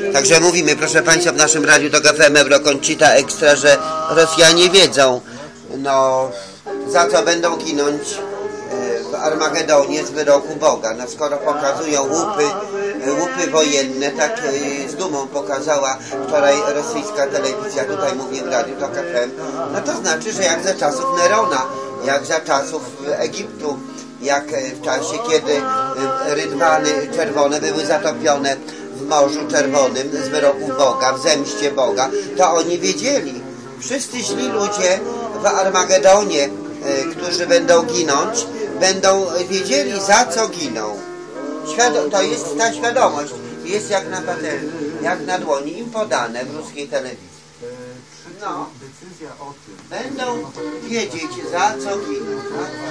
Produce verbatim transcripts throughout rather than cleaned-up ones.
Także mówimy, proszę Państwa, w naszym radiu to F M Eurokoncita Extra, że Rosjanie wiedzą, no, za co będą ginąć w Armagedonie z wyroku Boga. No skoro pokazują łupy, łupy wojenne, tak z dumą pokazała wczoraj rosyjska telewizja, tutaj mówię w radiu to F M, no to znaczy, że jak za czasów Nerona, jak za czasów Egiptu, jak w czasie, kiedy rydwany czerwone były zatopione w Morzu Czerwonym z wyroku Boga, w zemście Boga, to oni wiedzieli. Wszyscy źli ludzie w Armagedonie, którzy będą ginąć, będą wiedzieli, za co giną. Świado to jest ta świadomość, jest jak na patelni, jak na dłoni, im podane w ruskiej telewizji. No, będą wiedzieć, za co giną.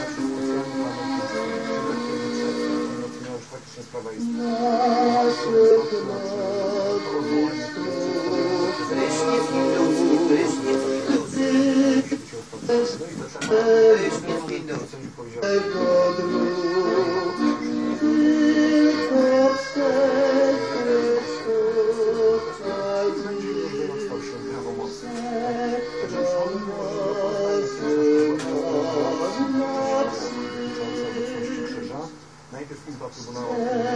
Prysznic hinduski, prysznic hinduski. Prysznic hinduski. Najpierw Izba Trybunału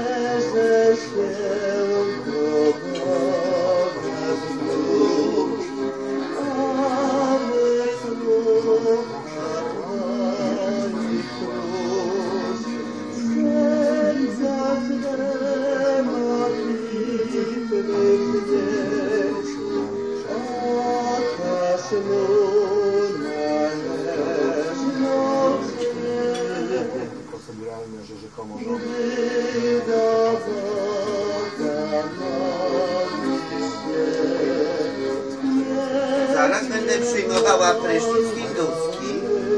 proceduralne, że rzekomo rząd zaraz będę przyjmowała prysznic hinduski.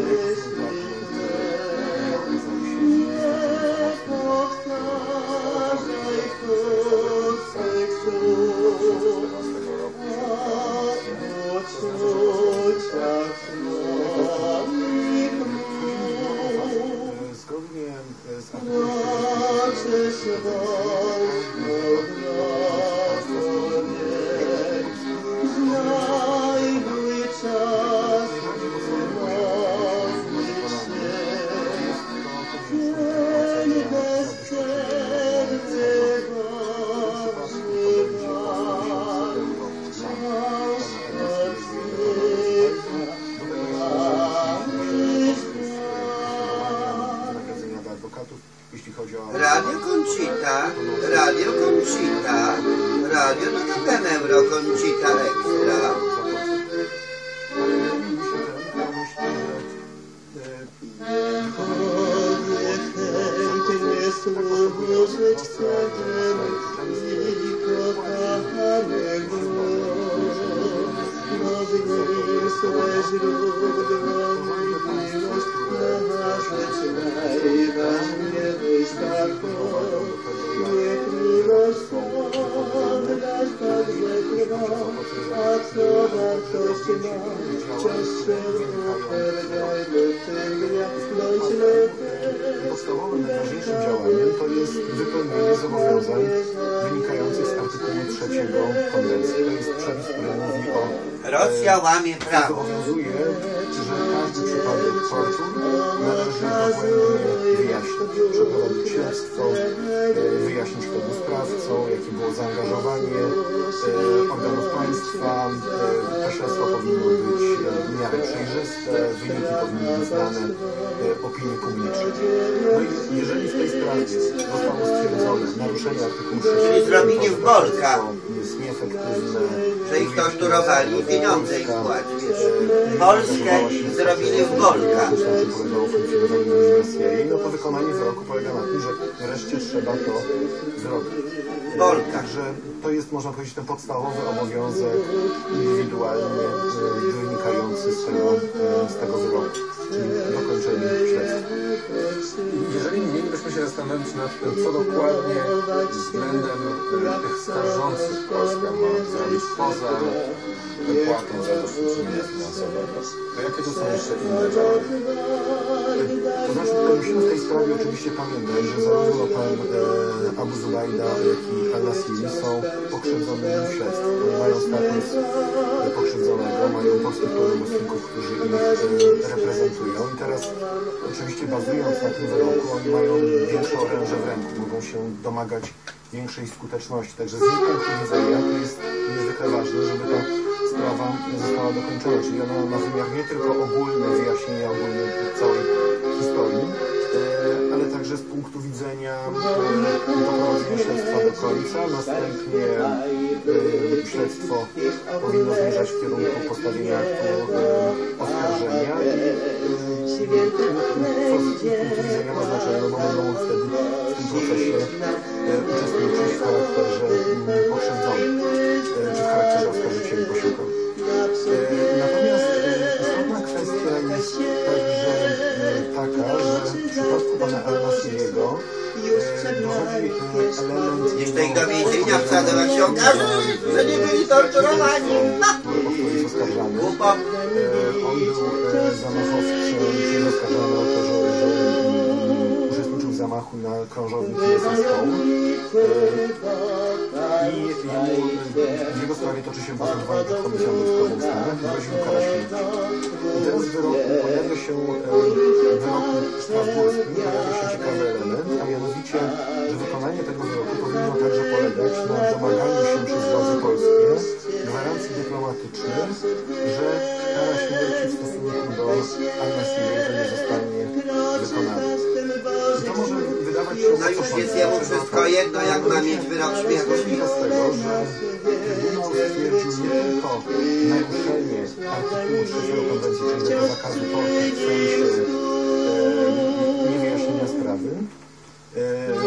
zgodnie z Radio Concita, Radio Concita, Radio to F M Eurokoncita Extra. Niechętnie służyć swemu i kochanego, bo w nim swe źródło miłość na rzecz najważniejszą wyświatło. Niech miłość oddasz także trwa, a co wartość ma, wciąż się upewniaj, by tym dnia bądź lepiej. Podstawowym, najważniejszym działaniem to jest wypełnienie zobowiązań wynikających z artykułu trzeciego konwencji. To jest przepis, który mówi o... Rosja łamie prawo. Zobowiązuje, że każdy przypadek tortur należy dogłębnie wyjaśnić, przeprowadzić śledztwo, wyjaśnić, kto był sprawcą, jakie było zaangażowanie organów państwa. Te śledztwa powinny być w miarę przejrzyste, wyniki powinny być znane opinii publicznej. No i jeżeli w tej sprawie zostało stwierdzone naruszenie artykułu trzeciego, Czyli zrobili w Bolka, jest nieefektywne, że ich torturowali i pieniądze ich płacili. Polskę zrobili w Bolka. polegało funkcjonowanie misji, no to wykonanie wyroku polega na tym, że wreszcie trzeba to zrobić. Bolka. Także to jest, można powiedzieć, ten podstawowy obowiązek indywidualnie wynikający z tego, z tego wyroku, czyli dokończenie śledztwa. Jeżeli mielibyśmy się zastanowić nad tym, co dokładnie względem tych skarżących Polska ma zrobić poza wypłatą zadośćuczynienia finansowego, to jakie to są jeszcze inne działania? To znaczy, musimy w tej sprawie oczywiście pamiętać, że zarówno pan e, Abu Zubayda, jak i Al-Nasiri są pokrzywdzonymi w śledztwie. Oni mają status e, pokrzywdzonego, mają polskich pełnomocników, którzy ich e, reprezentują. I teraz oczywiście bazując na tym wyroku, oni mają większe oręże w ręku, mogą się domagać większej skuteczności. Także z ich punktu widzenia to jest niezwykle ważne, żeby ta sprawa została dokończona, czyli ona ma wymiar nie tylko ogólny, wyjaśnienia ogólne całej historii, ale także z punktu widzenia doprowadzenia śledztwa do końca. Następnie śledztwo powinno zmierzać w kierunku postawienia aktu oskarżenia, co z punktu widzenia ma znaczenie, no bo będą wtedy w tym procesie uczestniczyć w charakterze pokrzywdzonych, czy w charakterze oskarżycieli posiłkowych. Natomiast istotna kwestia jest także taka, że w przypadku pana Al-Nasiriego dochodzi element... Jeszcze ich do więzienia wsadzą, jak się okaże, że nie byli torturowani. O który jest oskarżany. On był zamachowcem, czyli oskarżany o to, że, że uczestniczył w zamachu na krążownik Piłsudskiego. I jemu, w jego sprawie toczy się postępowanie przed Komisją Wojskową w Stanach i grozi mu kara śmierci. I teraz w wyroku pojawia się w wyroku strasburskim pojawia się ciekawy element, a mianowicie, że wykonanie tego wyroku powinno także polegać na domaganiu się przez władze polskie gwarancji dyplomatycznych, że kara śmierci w stosunku do Al-Nasiriego nie zostanie wykonana. I to może wydawać się... No już jest jemu wszystko jedno, jak ma mieć wyrok śmierci. Z tego, że Trybunał stwierdził nie tylko naruszenie artykułu trzeciego konwencji, czyli tego zakazu tortur w sensie e, niewyjaśnienia sprawy, e,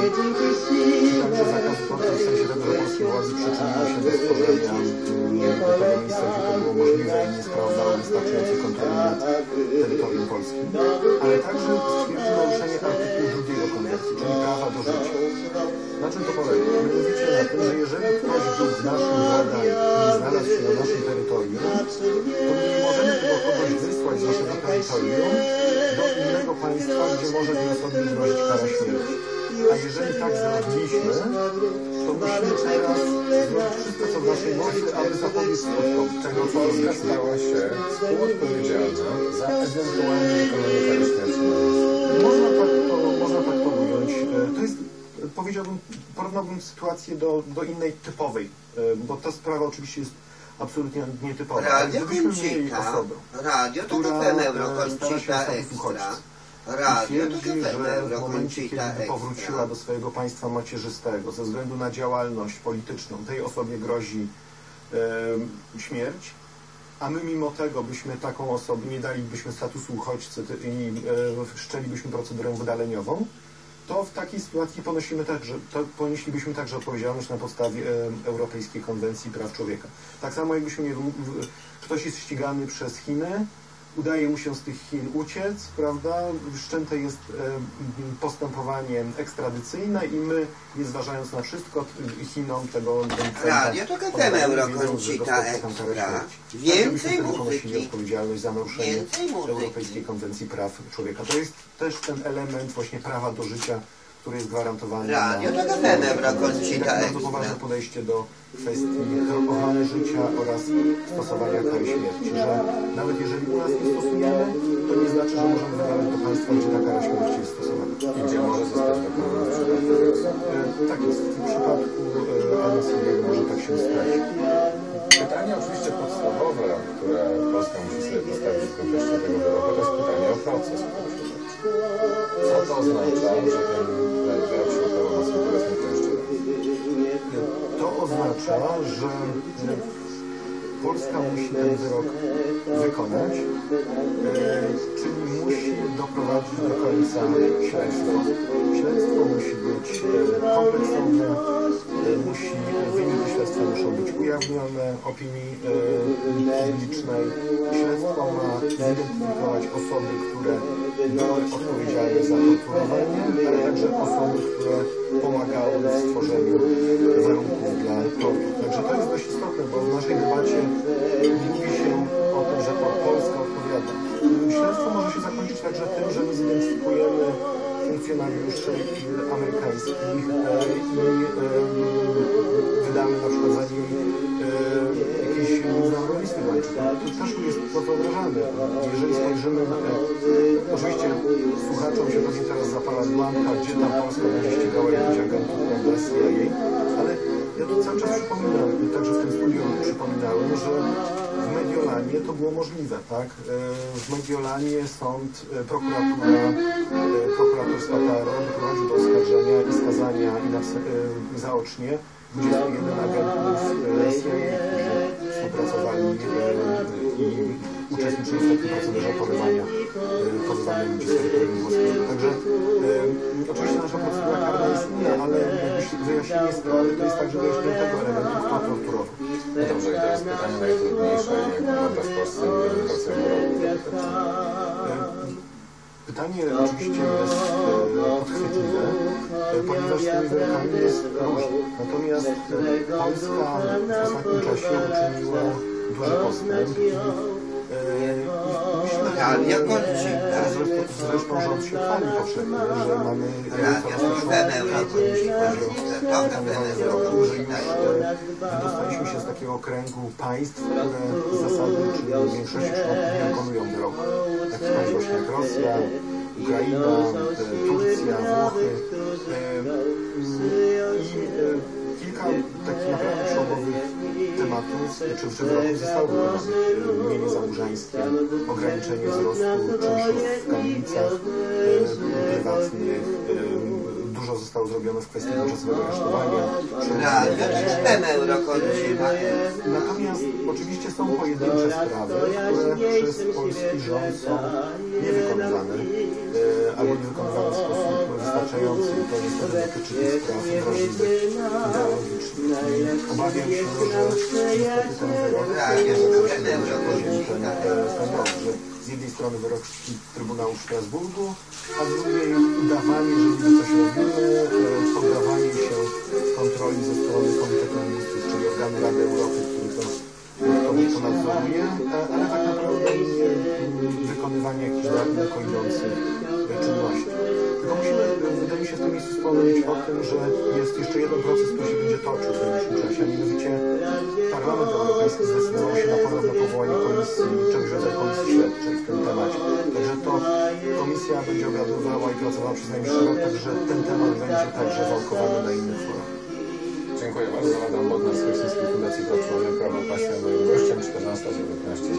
czy także zakazu tortur w sensie tego, że polskie władze przyczyniły się do stworzenia tego miejsca, gdzie to było możliwe i nie sprawowało wystarczającej kontroli nad terytorium Polski, ale także stwierdził naruszenie artykułu drugiego konwencji, czyli prawa do życia. Na czym to polega? Mianowicie na tym, że jeżeli ktoś był w naszym władaniu i nie znalazł się na naszym terytorium, to my nie możemy tego kogoś wysłać z naszego terytorium do innego państwa, gdzie może tej osobie grozić kara śmierci. A jeżeli tak zrobiliśmy, to musimy teraz zrobić wszystko, co w naszej mocy, aby zapobiec skutkom tego, co Polska stała się współodpowiedzialna za ewentualne wykonanie kary śmierci. Można tak to, można tak to ująć. To jest, powiedziałbym, porównałbym sytuację do, do innej typowej, bo ta sprawa oczywiście jest absolutnie nietypowa. Radio Gdybyśmy mieli Koncita, osobę, radio to która K F M Euro stara się Koncita statusu Ekstra. uchodźcy. Radio to Twierdzi, K F M że Euro w momencie, kiedy Koncita powróciła Ekstra. do swojego państwa macierzystego ze względu na działalność polityczną, tej osobie grozi e, śmierć, a my mimo tego byśmy taką osobę, nie dalibyśmy statusu uchodźcy i e, wszczęlibyśmy procedurę wydaleniową, to w takiej sytuacji ponosimy także, to ponieślibyśmy także odpowiedzialność na podstawie e, Europejskiej Konwencji Praw Człowieka. Tak samo jakbyśmy, nie wiem, ktoś jest ścigany przez Chiny, udaje mu się z tych Chin uciec, prawda? Wszczęte jest e, postępowanie ekstradycyjne i my, nie zważając na wszystko, Chinom tego... Radio to K F M Euro Koncita Ekstra. Więcej muzyki. Odpowiedzialność za naruszenie Więcej muzyki. Europejskiej Konwencji Praw Człowieka. To jest też ten element właśnie prawa do życia, który jest gwarantowany. Radio to K F M Euro Koncita bardzo Ekstra. poważne podejście do kwestii ochrony życia oraz stosowania kary śmierci, że nawet jeżeli u nas nie stosujemy, to nie znaczy, że możemy wybrać do państwa, gdzie ta kara śmierci jest stosowana. I gdzie może zostać wykonana w przypadku E, tak jest. W tym przypadku e, Al-Nasiriego może tak się stać. Pytanie oczywiście podstawowe, które Polska musi sobie postawić w kontekście tego wyroku, to jest pytanie o proces. Co to oznacza, że ten wyrok się uchwala na swój powiedzmy jeszcze raz? To oznacza, że Polska musi ten wyrok wykonać, e, czyli musi doprowadzić do końca śledztwo. Śledztwo musi być e, kompleksowe, e, musi, wyniki śledztwa muszą być ujawnione. ujawnione opinii e, publicznej. Śledztwo ma zidentyfikować osoby, które były odpowiedzialne za torturowanie, ale także osoby, które pomagały w stworzeniu warunków dla tortur. Także to jest dość istotne, bo w naszej debacie mówi się o tym, że to Polska odpowiada. Śledztwo może się zakończyć także tym, że my zidentyfikujemy funkcjonariuszy amerykańskich i wydamy na przykład za nimi jakieś międzynarodowe listy gończe. To też jest to wyobrażalne. Jeżeli spojrzymy na te... Oczywiście słuchaczom się pewnie teraz zapala lampa, gdzie ta Polska będzie ścigała jakichś agentów z C I A, ale ja tu cały czas przypominam, i także w tym studiu przypominałem, że w Mediolanie to było możliwe, tak? W Mediolanie sąd, prokuratura, prokurator Spataro doprowadził do oskarżenia i skazania i na, zaocznie dwudziestu jeden agentów z C I A, którzy współpracowali i uczestniczyli w takim procederze porywania porywania ludzi z terytorium włoskiego. Także e, oczywiście nasza procedura karna jest inna, ale wyjaśnienie sprawy to jest także wyjaśnienie tego elementu, kto torturował. No dobrze, i teraz pytanie najtrudniejsze, jak wygląda w Polsce implementacja wyroku. Pytanie oczywiście jest e, podchwytliwe, e, ponieważ z tymi wyrokami jest różnie. Natomiast e, Polska w ostatnim czasie uczyniła duży postęp i Realia kończy. Zresztą, zresztą rząd się chwali powszechnie, że mamy wydostaliśmy się z takiego kręgu państw, które z zasady, czyli w większości przypadków nie wykonują wyroku. Takich państw właśnie jak Rosja, Ukraina, Turcja, Włochy. I kilka takich naprawdę przełomowych tematów, czy w tym roku zostało wykonane. Mienie zaburzańskie, ograniczenie wzrostu czynszów w kamienicach prywatnych. Dużo zostało zrobione w kwestii tymczasowego aresztowania. Natomiast oczywiście są pojedyncze sprawy, które przez polski rząd są niewykonywane albo niewykonywane w sposób wystarczający. I to niestety dotyczy tych spraw wrażliwych, ideologicznych. Obawiam się, że niestety ten wyrok że z jednej strony wyrok Trybunału w Strasburgu, a z drugiej udawanie, że niby coś robimy, poddawanie się kontroli ze strony Komitetu Ministrów, czyli organu Rady Europy, który to, to nadzoruje, ale tak naprawdę nie wykonywanie jakichś daleko idących czynności. Tylko musimy, wydaje mi się, w tym miejscu wspomnieć o tym, że jest jeszcze jeden proces, który się będzie toczył w najbliższym czasie, a mianowicie Parlament Europejski zdecydował się na ponowne powołanie komisji, czegoś rodzaju komisji śledczej w tym temacie. Także to komisja będzie obiadowała i pracowała przez najbliższy rok, także ten temat będzie także wałkowany na innych forach. Dziękuję bardzo. Adam Bodnar z Helsińskiej Fundacji Praw Człowieka, Prawa Państwa, moim gościem, czternasta dziewiętnaście.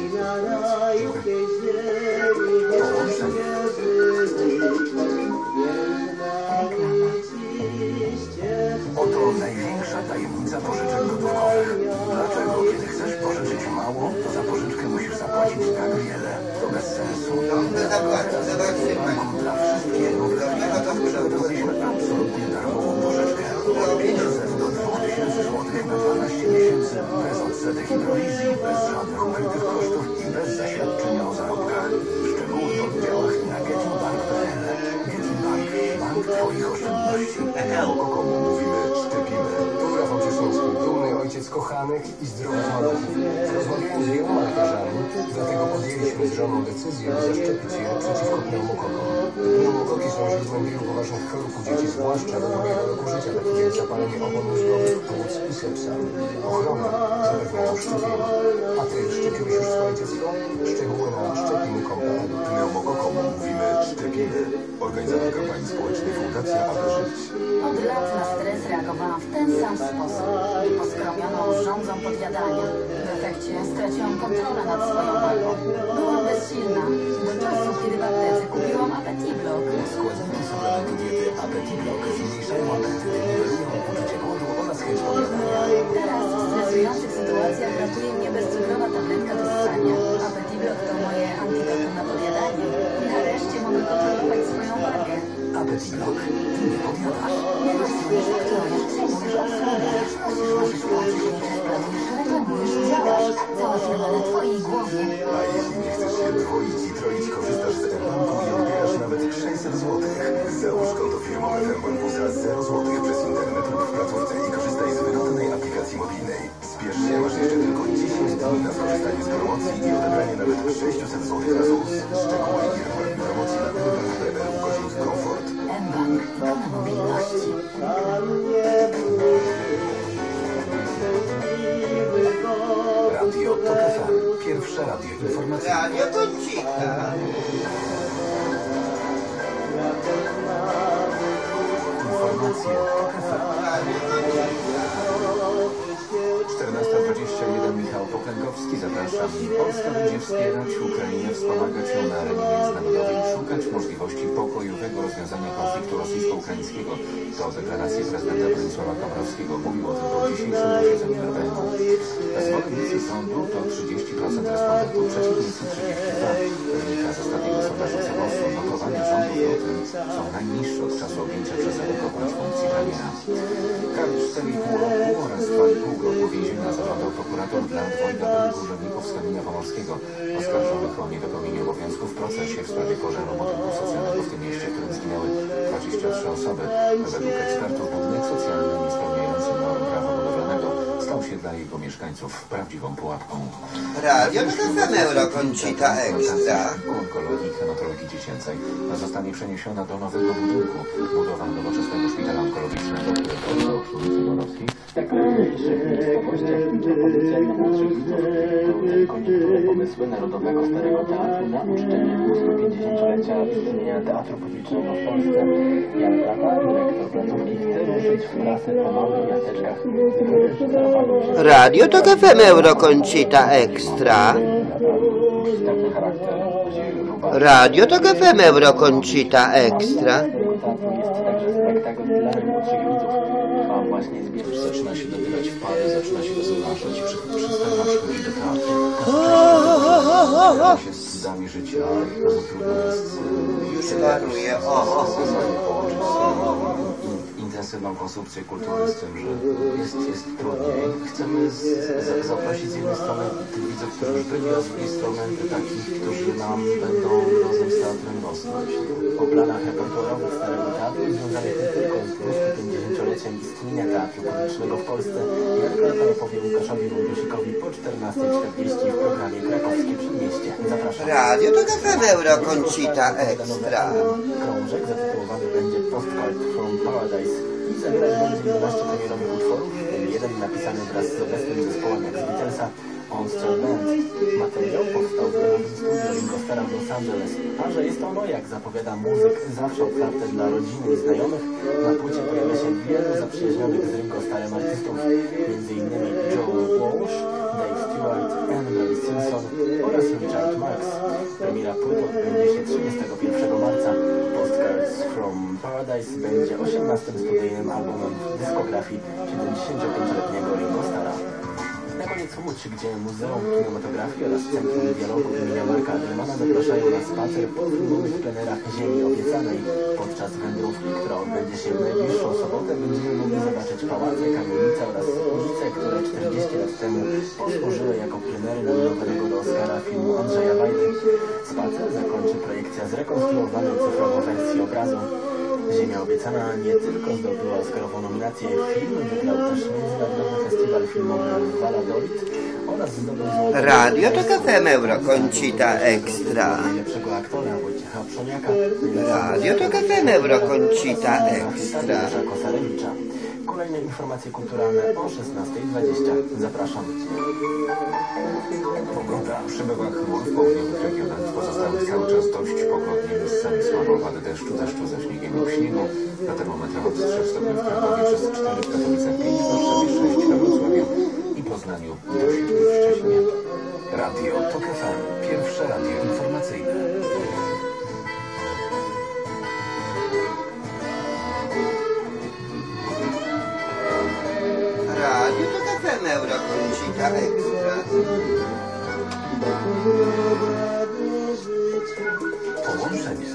Oto największa tajemnica pożyczek gotówkowych. Dlaczego, kiedy chcesz pożyczyć mało, to za pożyczkę musisz zapłacić tak wiele? To bez sensu. Banku dla wszystkich przygotowaliśmy absolutnie darmową pożyczkę. Pieniądze do dwóch tysięcy złotych na dwanaście miesięcy, bez odsetek i prowizji, bez żadnych ukrytych kosztów i bez zaświadczenia o zarobkach. Szczegóły w oddziałach na getinbank kropka p l. Getinbank, bank twoich oszczędności. O komu mówimy, szczepimy. Tu Rafał Cieszyński, dumny ojciec kochanek i zdrowych maluchów. Rozmawiałem z wieloma lekarzami, dlatego podjęliśmy z żoną decyzję, by zaszczepić je przeciwko pneumokokom. Pneumokoki są źródłem wielu poważnych chorób u dzieci, zwłaszcza do drugiego roku życia, takich jak zapalenie opon mózgowych, płuc i sepsa. Ochronę zapewniają szczepienia. A ty szczepiłeś już swoje dziecko? Szczegóły na szczepimy kropka p l. Pneumokokom mówimy szczepimy. Organizator kampanii społecznej Fundacja Aby Żyć. Od lat na stres reagowałam w ten sam sposób. Poskromioną żądzą podjadania. W efekcie straciłam kontrolę nad swoją walką. Byłam bezsilna. Do czasu, kiedy w aptece kupiłam Apetiblock. Składniki suplementu diety Apetiblock zmniejszają apetyt, niwelują uczucie głodu oraz chęć podjadania. Teraz w stresujących sytuacjach ratuje mnie bezcukrowa tabletka do ssania. Apetiblock to moje antidotum na podjadanie. Nareszcie mogę kontrolować swoją wagę. Apetiblock. Ty nie podjadasz. Nie rozumiem, że którąś przyjmujesz obsługę. Musisz marzyć o licznicze sprawy darmowy węgorz WUSA zero złotych przez internet lub w placówce i korzystaj z wygodnej aplikacji mobilnej. Spiesz się, masz jeszcze tylko dziesięć dni na skorzystanie z promocji i odebranie nawet sześćset złotych na ZUS. Szczegóły i regulamin promocji na www kropka p l ukośnik komfort. mBank. Pełna mobilności. Radio TOK F M. Pierwsze radio informacyjne. Radio Koncita. Informacje TOK F M. czternasta dwadzieścia jeden Michał Pokręgowski, zapraszam. Polska będzie wspierać Ukrainę, wspomagać ją na arenie międzynarodowej i szukać możliwości pokojowego rozwiązania konfliktu rosyjsko-ukraińskiego. To deklaracje prezydenta Bronisława Komorowskiego. Mówił o tym po dzisiejszym posiedzeniu R P N-u. Zwolennicy sądu to trzydzieści procent respondentów, przeciwnicy trzydzieści dwa procent. Wynika z ostatniego sondażu Celosu. Notowania rządu w lutym są najniższe od czasu objęcia przez Eurokopunkt funkcji premiera. Kary cztery i pół roku oraz dwa i pół roku więzienia zażądał prokurator dla dwojga byłych urzędników z Kamienia Pomorskiego oskarżonych o niedopełnienie obowiązków w procesie w sprawie pożaru budynku socjalnego w tym mieście, w którym zginęły dwadzieścia trzy osoby. Według ekspertów budynek socjalny nie spełniający norm prawa budowlanego stał się dla jego mieszkańców prawdziwą pułapką. Radio TOK F M Eurokoncita Ekstra. Onkologii i hematologii dziecięcej zostanie przeniesiona do nowego budynku. Budowa nowoczesnego szpitala onkologicznego, który powstał przy ulicy Borowskiej. Jak na mniejszych miejscowościach propozycja najmłodszych widzów pełnej koniunktury pomysły Narodowego Starego Teatru na uczczenie dwustu pięćdziesięciolecia istnienia teatru publicznego w Polsce. Jan Plata, dyrektor placówki, chce ruszyć w trasę po małych miasteczkach wyreżyserowanymi przez Radio TOK F M Eurokoncita Ekstra. istotny charakter dzieł Radio TOK F M Eurokoncita Ekstra. teatru jest także spektakl dla najmłodszych widzów. Trwa właśnie zbiór. Zaczyna się dobierać w pary, zaczyna się rozważać i przy, przestaje przychodzić do teatru. Zazwyczaj się z cudami życia, bardzo trudno jest Już paruje. O, o, o. połączyć in, intensywną konsumpcję kultury z tym, że jest, jest trudniej. Chcemy z, z, zaprosić z jednej strony tych widzów, którzy już byli, a z drugiej strony takich, którzy nam będą razem z teatrem rosnąć. O planach repertuarowych Starego Teatru związanych nie tylko z dwieście pięćdziesięcioleciem istnienia teatru publicznego w Polsce, jak Plata opowie Łukaszowi Wądusikowi po czternastej czterdzieści w programie Krakowskie Przedmieście. Zapraszam. Radio TOK F M Eurokoncita Ekstra. Krążek zatytułowany będzie Postcard from Paradise i zawierać będzie jedenaście premierowych utworów, w tym jeden napisany wraz z obecnym zespołem jak z Beatlesa Monster Band. Materiał powstał w domowym studiu Ringo Starra w Los Angeles, a że jest ono, jak zapowiada muzyk, zawsze otwarte dla rodziny i znajomych, na płycie pojawia się wielu zaprzyjaźnionych z Ringo Starrem artystów, między innymi Joe Walsh, Dave Stewart, Anne Mary Simpson oraz Richard Marx. Premiera płyty odbędzie się trzydziestego pierwszego marca. Postcards from Paradise będzie osiemnastym studyjnym albumem w dyskografii siedemdziesięciopięcioletniego Ringo Starra. Na koniec Łódź, gdzie Muzeum Kinematografii oraz Centrum Dialogu imienia Marka Adlemana zapraszają na spacer po filmowych plenerach Ziemi Obiecanej. Podczas wędrówki, która odbędzie się w najbliższą sobotę, będziemy mogli zobaczyć pałace, kamienice oraz ulice, które czterdzieści lat temu posłużyły jako plenery nominowego do Oscara filmu Andrzeja Wajdy. Spacer zakończy projekcja zrekonstruowanej cyfrowo wersji obrazu. Ziemia Obiecana nie tylko zdobyła Oscarową nominację, film wygrał też Międzynarodowy Festiwal Filmowy w Valladolid oraz zdobył złoty Radio TOK F M Eurokoncita Ekstra. najlepszego aktora Wojciecha Przoniaka, Radio TOK F M Eurokoncita Ekstra. Tadeusza Kosarewicza. Kolejne informacje kulturalne o szesnastej dwadzieścia. Zapraszam. Pogoda. Przybywa chmur w południowych regionach. W pozostałych cały czas dość pogodnie. Miejscami słabo opady deszczu, deszczu ze śniegiem lub śniegu. Na termometrach od trzech stopni w Krakowie, przez cztery w Katowicach, pięć w Warszawie, sześć we Wrocławiu i Poznaniu, do siedmiu w Szczecinie. Radio TOK F M. Pierwsze radio informacyjne. Radio TOK F M Eurokoncita Ekstra. Połączenie.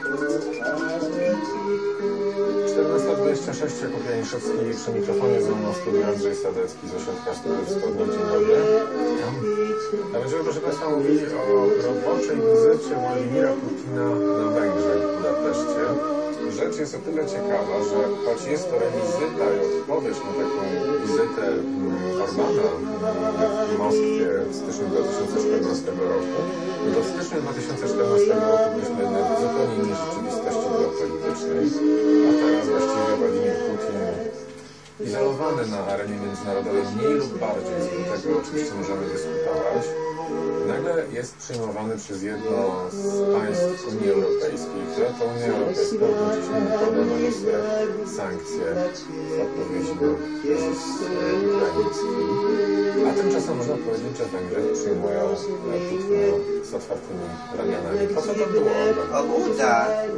czternasta dwadzieścia sześć Jakub Janiszewski przy mikrofonie, ze mną w studiu Andrzej Sadecki z Ośrodka Studiów Wschodnich. Dzień dobry. A będziemy, proszę Państwa, mówili o roboczej wizycie Władimira Putina na Węgrzech w Budapeszcie. rzecz jest o tyle ciekawa, że choć jest to rewizyta i odpowiedź na taką wizytę Orbana w Moskwie w styczniu dwa tysiące czternastego roku, to w styczniu dwa tysiące czternastego roku byliśmy jednak w zupełnie innej rzeczywistości geopolitycznej, a teraz właściwie Władimir Putin izolowany na arenie międzynarodowej mniej lub bardziej, z tego oczywiście możemy dyskutować, nagle jest przyjmowany przez jedno z państw Unii Europejskiej, które to Unia Europejska również nakłada na Rosję sankcje w odpowiedzi na kryzys ukraiński. A tymczasem można powiedzieć, że Węgry przyjmują Putina z otwartymi ramionami. Po co to było? Obuda.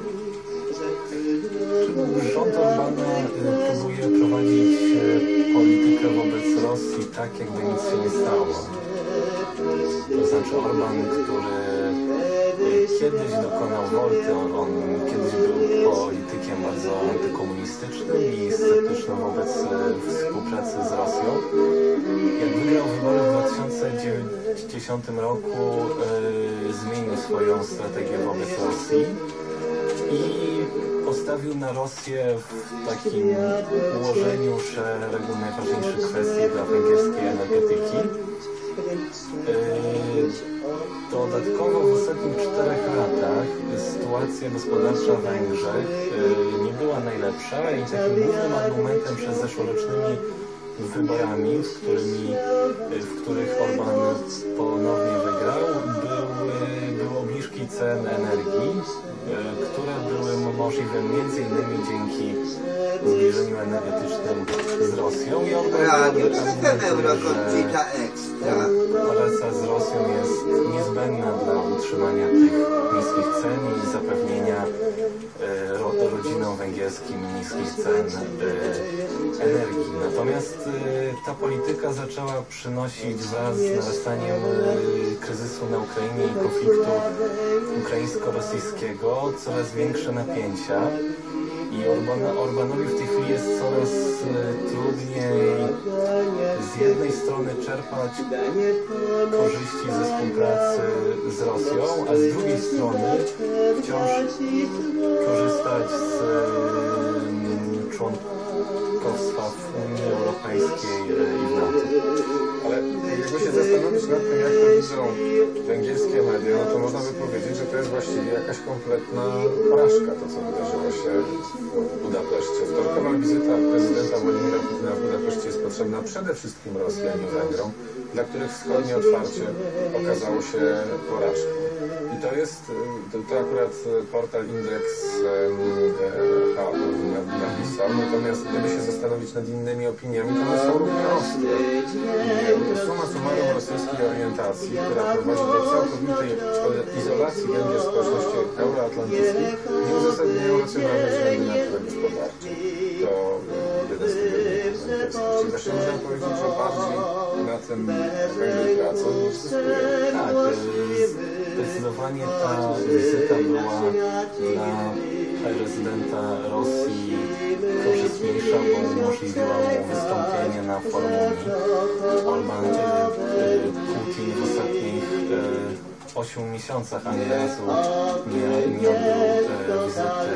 Rząd Orbana próbuje prowadzić politykę wobec Rosji tak, jakby nic się nie stało. To znaczy Orban, który kiedyś dokonał wolty, on, on kiedyś był politykiem bardzo antykomunistycznym i sceptycznym wobec współpracy z Rosją. Jak wygrał wybory w dwa tysiące dziesiątym roku, yy, zmienił swoją strategię wobec Rosji i postawił na Rosję w takim ułożeniu szeregu najważniejszych kwestii dla węgierskiej energetyki. Dodatkowo w ostatnich czterech latach sytuacja gospodarcza w Węgrzech nie była najlepsza i takim głównym argumentem przed zeszłorocznymi wyborami, w, którymi, w których Orban ponownie wygrał, były, były obniżki cen energii, które były możliwe między innymi dzięki zbliżeniu energetycznym z Rosją. I Orban relacja z Rosją jest niezbędna dla utrzymania tych niskich cen i zapewnienia ro, rodzinom węgierskim niskich cen energii. Natomiast ta polityka zaczęła przynosić wraz z narastaniem kryzysu na Ukrainie i konfliktu ukraińsko-rosyjskiego coraz większe napięcia. I Orban, Orbanowi w tej chwili jest coraz trudniej z jednej strony czerpać korzyści ze współpracy z Rosją, a z drugiej strony wciąż korzystać z członkostwa w Unii Europejskiej i w NATO. Ale jakby się zastanowić nad tym, jak to widzą węgierskie media, no to można by powiedzieć, że to jest właściwie jakaś kompletna porażka, to co wydarzyło się w Budapeszcie. Wtorkowa wizyta prezydenta Władimira Putina w Budapeszcie jest potrzebna przede wszystkim Rosji, a nie Węgrom, dla których wschodnie otwarcie okazało się porażką. I to jest, to, to akurat portal Index napisał, natomiast gdyby się zastanowić nad innymi opiniami, to one są równie ostre. Suma summarum rosyjskiej orientacji, która prowadzi do całkowitej izolacji Węgier społeczności euroatlantyckich, nie uzasadniają racjonalne względy natury gospodarczej. To jeden z tych węgierskich. Właśnie można powiedzieć, że bardziej na tym Węgry tracą niż zyskują. Tak, zdecydowanie ta wizyta była dla prezydenta Rosji korzystniejsza, bo umożliwiła mu wystąpienie na forum Unii. Orban, Putin w ostatnich ośmiu miesiącach ani razu nie, nie odbył wizyty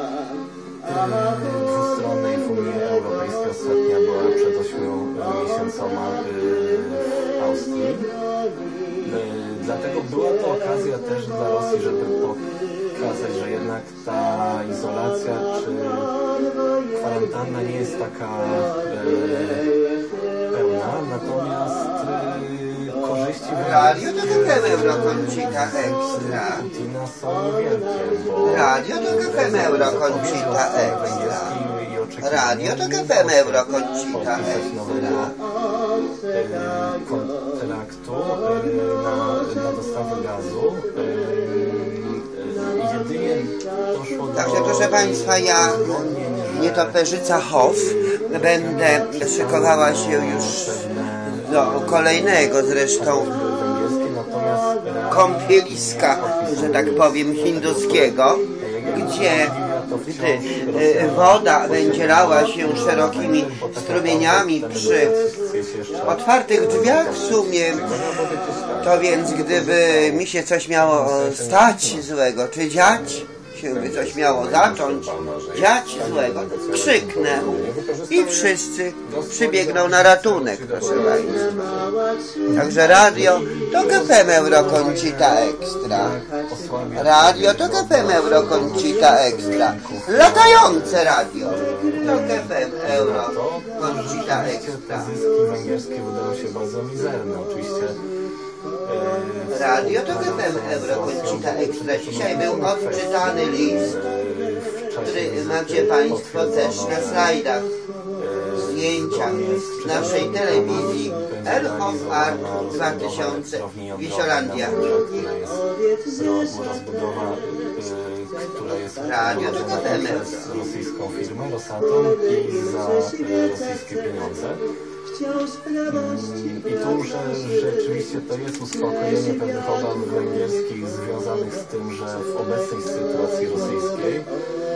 dwustronnej w Unii Europejskiej. Ostatnia była przed ośmiu miesiącami w Austrii. Dlatego była to okazja też dla Rosji, żeby pokazać, że jednak ta izolacja czy kwarantanna nie jest taka e, pełna, natomiast e, korzyści Radio to K F M Eurokoncita Extra. Putina są niewielkie, bo Radio to K F M Eurokoncita Extra. Radio to K F M Eurokoncita Extra. Kontraktu na, na dostawę gazu. Jedynie doszło do... Także proszę Państwa, ja, nietoperzyca Hoff, będę szykowała się już do kolejnego zresztą kąpieliska, że tak powiem, hinduskiego, gdzie gdy woda będzie lała się szerokimi strumieniami przy otwartych drzwiach w sumie, to więc gdyby mi się coś miało stać złego, czy dziać się by coś miało zacząć dziać złego, krzyknę i wszyscy przybiegną na ratunek, proszę Państwa. Także radio to K F M Euroconscita Extra. Radio to K F M Euroconscita Extra. Latające radio to K F M Euroconscita Extra. Zyski węgierskie wydają się bardzo mizerne, oczywiście. Radio to K F M Euroconscita Extra. Dzisiaj był odczytany list, który macie Państwo też na slajdach. Zdjęcia z naszej telewizji L of Art dwa tysiące Wisiolandia. Rozbudowa, która jest Radio to K F M przez rosyjską firmę Rosatom i za rosyjskie pieniądze. I tu, że rzeczywiście to jest uspokojenie pewnych obaw węgierskich związanych z tym, że w obecnej sytuacji rosyjskiej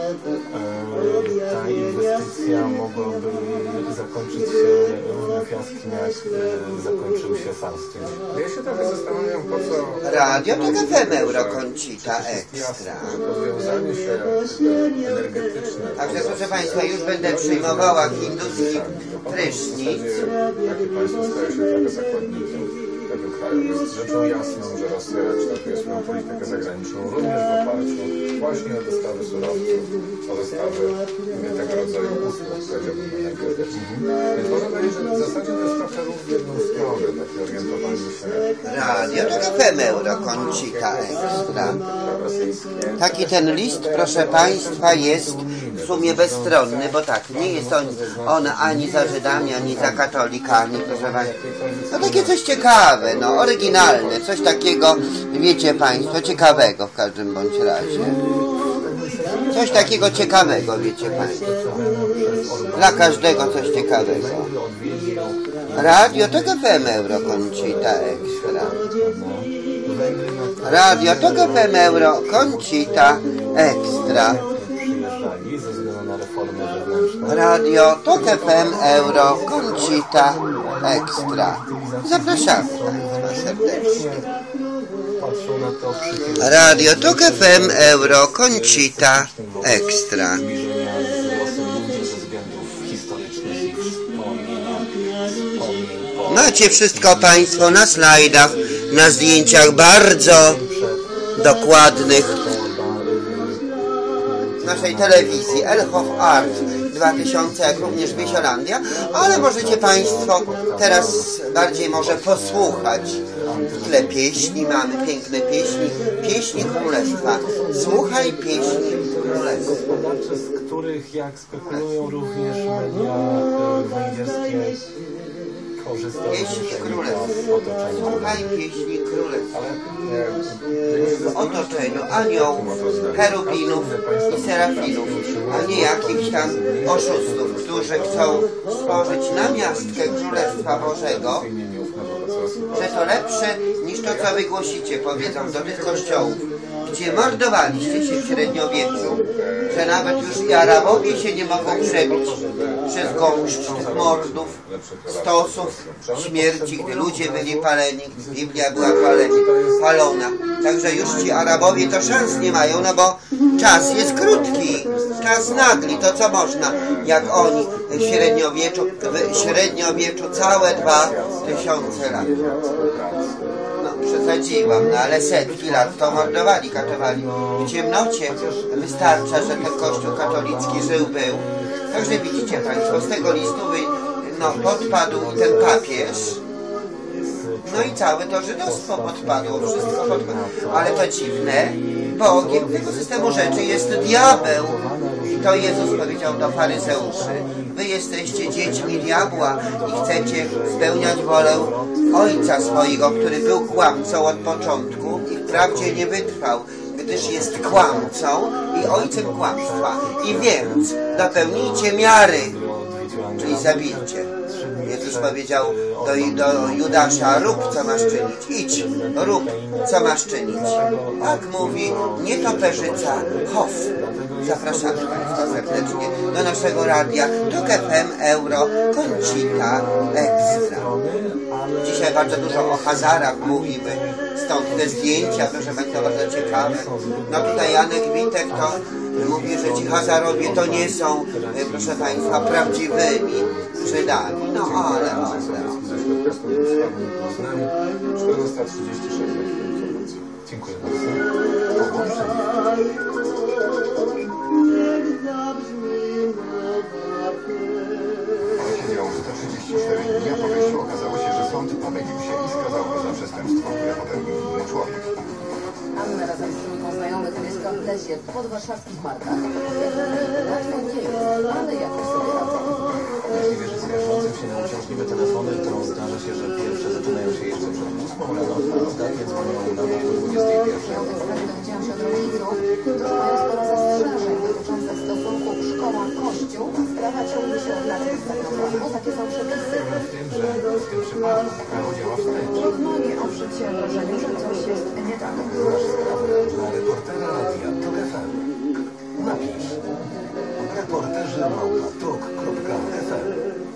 ta inwestycja mogłaby zakończyć się równym fiaskiem, jak zakończył się South Stream. Ja się trochę zastanawiam, po co... Radio to K F M Euroconscita Extra. Rozwiązanie się energetyczne... Także proszę Państwa, już będę przyjmowała hinduski prysznic. Jakie państwo staje się trochę zakładnikiem tego kraju. Jest rzeczą jasną, że Rosja kształtuje swoją politykę zagraniczną również w oparciu właśnie o dostawy surowców, o dostawy tego rodzaju usług, powiedziałbym, energetycznych. Więc można powiedzieć, że w zasadzie to jest trochę ruch w jedną stronę, takie orientowanie się... Radio to K F M Euroconscita Extra. Taki ten list, proszę Państwa, jest w sumie bezstronny, bo tak, nie jest on, on ani za Żydami, ani za katolikami, proszę Państwa. No takie coś ciekawe, no, oryginalne, coś takiego, wiecie Państwo, ciekawego w każdym bądź razie. Coś takiego ciekawego, wiecie Państwo. Dla każdego coś ciekawego. Radio to K F M Euroconscita Extra. Radio to K F M Euroconscita Extra. Radio to K F M Euroconscita Extra. Zapraszamy Państwa serdecznie. Radio to K F M Euroconscita Extra. Macie wszystko Państwo na slajdach, na zdjęciach bardzo dokładnych naszej telewizji L of Art dwa tysiące, jak również Wisiolandia, ale możecie Państwo teraz bardziej może posłuchać. W tle pieśni mamy, piękne pieśni, pieśni Królestwa. Słuchaj pieśni Królestwa. Z których, jak spekulują również media węgierskie, korzystają pieśni Królestwa. Słuchaj pieśni Królestwa. W otoczeniu aniołów, cherubinów i serafinów, a nie jakichś tam oszustów, którzy chcą stworzyć namiastkę Królestwa Bożego, że to lepsze niż to, co wy głosicie, powiedzą do tych kościołów, gdzie mordowaliście się w średniowieczu, że nawet już i Arabowie się nie mogą przebić przez gąszcz tych mordów, stosów, śmierci, gdy ludzie byli paleni, Biblia była paleni, palona. Także już ci Arabowie to szans nie mają, no bo czas jest krótki, czas nagli, to co można, jak oni w średniowieczu, w średniowieczu całe dwa tysiące lat. No, przesadziłam, no ale setki lat to mordowali, katowali. W ciemnocie wystarcza, że ten kościół katolicki żył, był. Także widzicie Państwo, z tego listu wy, no, podpadł ten papież, no i całe to żydostwo podpadło, wszystko podpadło. Ale to dziwne, Bogiem tego systemu rzeczy jest diabeł. I to Jezus powiedział do faryzeuszy: wy jesteście dziećmi diabła i chcecie spełniać wolę Ojca swojego, który był kłamcą od początku i wprawdzie nie wytrwał, gdyż jest kłamcą i ojcem kłamstwa. I więc dopełnijcie miary, czyli zabijcie. Jezus Jezus powiedział do, do Judasza, rób co masz czynić, idź, rób co masz czynić. Tak mówi nietoperzyca Hoff. Zapraszamy Państwa serdecznie do naszego radia Tok F M Euro Koncita Ekstra. Dzisiaj bardzo dużo o Hazarach mówimy, stąd te zdjęcia, proszę Państwa, bardzo ciekawe. No tutaj Janek Witek to mówi, że ci Hazarowie to nie są, proszę Państwa, prawdziwymi Żydami. No ale, ale. czterysta trzydzieści sześć informacji. Dziękuję bardzo. Siedział sto trzydzieści cztery dni, a po wyjściu okazało się, że sąd pomylił się i skazał go za przestępstwo, które popełnił inny człowiek. Anna razem z trójką znajomych mieszka w lesie pod warszawskich Markach. Łatwo nie jest, ale jakoś sobie radzą. Jeśli wierzyć skarżącym się na uciążliwe telefony, to zdarza się, że pierwsze zaczynają się jeszcze przed ósmą rano, a ostatnie dzwonią na około dwudziestej pierwszej. Ja o tej sprawie dowiedziałam się od rodziców, którzy mają sporo zastrzeżeń dotyczących stosunku szkoła-kościół. Sprawa ciągnie się od lat ostatnio, bo takie są przepisy. Problem w tym, że w tym przypadku prawo działa wstecz. Trudno nie oprzeć się wrażeniu, że coś jest nie tak. Znasz sprawę dla reportera radia Tok F M. Napisz reporterzy małpa tok kropka f m.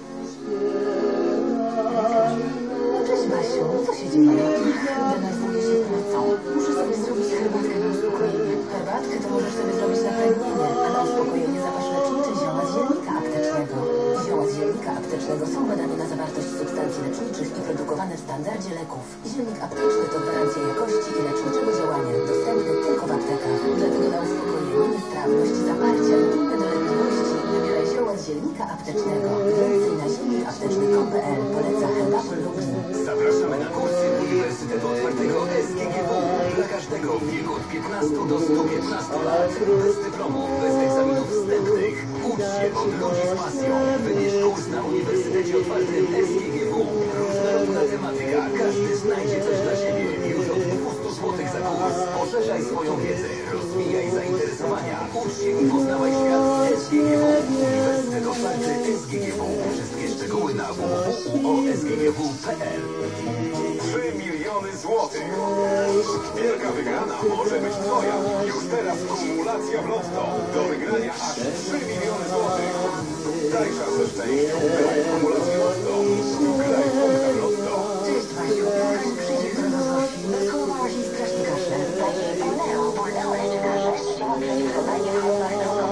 Cześć Basiu, co się dzieje? Denerwuję się pracą. Muszę sobie zrobić herbatkę na uspokojenie. Herbatkę to możesz sobie zrobić na pragnienie, a na uspokojenie zapasz lecznicze zioła z zielnika aptecznego. Zioła z zielnika aptecznego są badane na zawartość substancji leczniczych i produkowane w standardzie leków. Zielnik apteczny to gwarancja jakości i leczniczego działania, dostępny tylko w aptekach. Dlatego na uspokojenie, niestrawność, zaparcie lub inne dolegliwości wybieraj zioła z zielnika aptecznego. Więcej na zielnik apteczny kropka com kropka p l. Poleca Herbapol Lublin. Zapraszamy na kursy Uniwersytetu Otwartego S G G W dla każdego w wieku od piętnastu do stu piętnastu lat. Bez dyplomu, bez egzaminów wstępnych. Ucz się od ludzi z pasją. Wybierz kurs na Uniwersytecie Otwartym S G G W. Różnorodna tematyka. Każdy znajdzie coś dla siebie. Już od dwustu złotych za kurs. Poszerzaj swoją wiedzę. Rozwijaj zainteresowania. Ucz się i poznawaj świat S G G W. Uniwersytet Otwarty S G G W. Wszystkie szczegóły na w w w kropka o s g g w kropka p l. trzy miliony złotych. Wielka wygrana może być twoja. Już teraz kumulacja w lotto. Do wygrania aż trzy miliony złotych. Daj szansę szczęściu. Graj w kumulację lotto. Graj w punktach lotto. Cześć Basiu, Kań przyjdzie do Zosi. Skołowała się i strasznie kaszę. Boleo, boleo, jeszcze kaszę. Może nie chyba nie chyba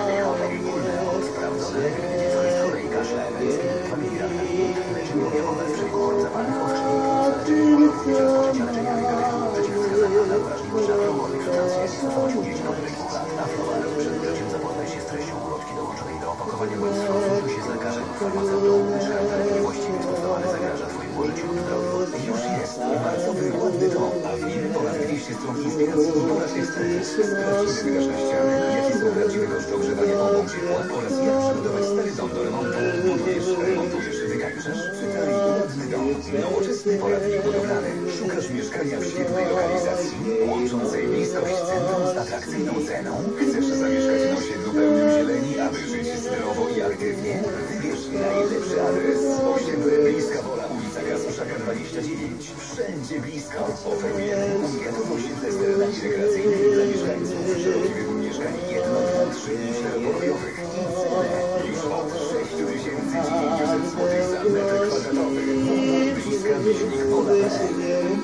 Sprawdzone lepiej dziecko jest chore i kasze. Jest dwa miligramy. Leczenie objawowe w przebiegu chorób zapalnych, owszem, leczenie może również rozpoczęcia leczenia legalnego przeciwwskazania na wrażliwość na fluorownych substancje stosować u dzieci do dwóch lat. A fluor przed użyciem zapoznaj się z treścią ulotki dołączonej do opakowania bądź skonsultuj się z lekarzem lub farmaceutą, gdyż charakter niewłaściwie stosowany zagraża twojemu życiu lub zdrowiu. Już jest marcowy ładny dom, a w nim ponad dwieście stron inspiracji i porad ekspertów z prawdziwymi wyraźnościami, jakie są prawdziwe koszty ogrzewania pompą ciepła oraz jak przygotować stary dom do remontu. Budujesz, remontujesz, wykańczasz? Czytaj ładny dom. Nowoczesny poradnik budowlany. Szukasz mieszkania w świetnej lokalizacji, łączącej bliskość centrum z atrakcyjną ceną? Chcesz zamieszkać na osiedlu pełnym zieleni, aby żyć zdrowo i aktywnie? Wybierz najlepszy adres. Osiedle Bliska Wola, ulica Kasuszaka dwadzieścia dziewięć. Wszędzie blisko. Oferujemy unikatowe osiedle z terenami rekreacyjnymi dla mieszkańców. Szeroki wybór mieszkań jedno, dwa, trzy i czteropokojowych. I cenę już od sześć tysięcy dziewięćset złotych za metr kwadratowy. Bliska myślnik wola kropka p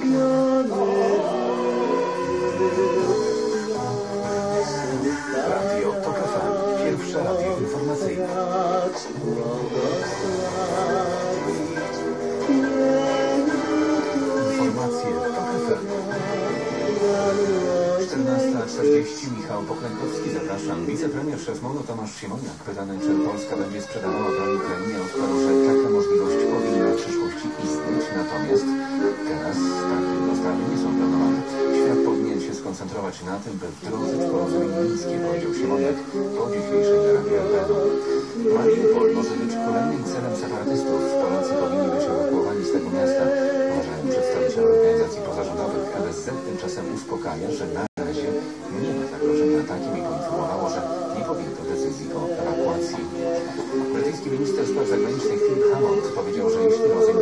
l. Radio Tok F M. Pierwsze radio informacyjne. Informacje Tok F M. czternasta czterdzieści. Michał Pokrękowski, zapraszam. Wicepremier Szefmonu Tomasz Siemoniak, pytany, czy Polska będzie sprzedawała broń Ukrainie, odparł, że taka możliwość powinna w przyszłości istnieć. Natomiast teraz takie dostawy nie są planowane. Świat powinien się skoncentrować na tym, by wdrożyć porozumienie mińskie, powiedział Siemoniak po dzisiejszej naradzie R P N-u. Mariupol może być kolejnym celem separatystów. Polacy powinni być ewakuowani z tego miasta, uważają przedstawiciele organizacji pozarządowych. L S Z tymczasem uspokaja, że na razie nie ma zagrożenia atakiem i poinformowało, że nie podjęto decyzji o ewakuacji. Brytyjski minister spraw zagranicznych Philip Hammond powiedział, że jeśli Rosja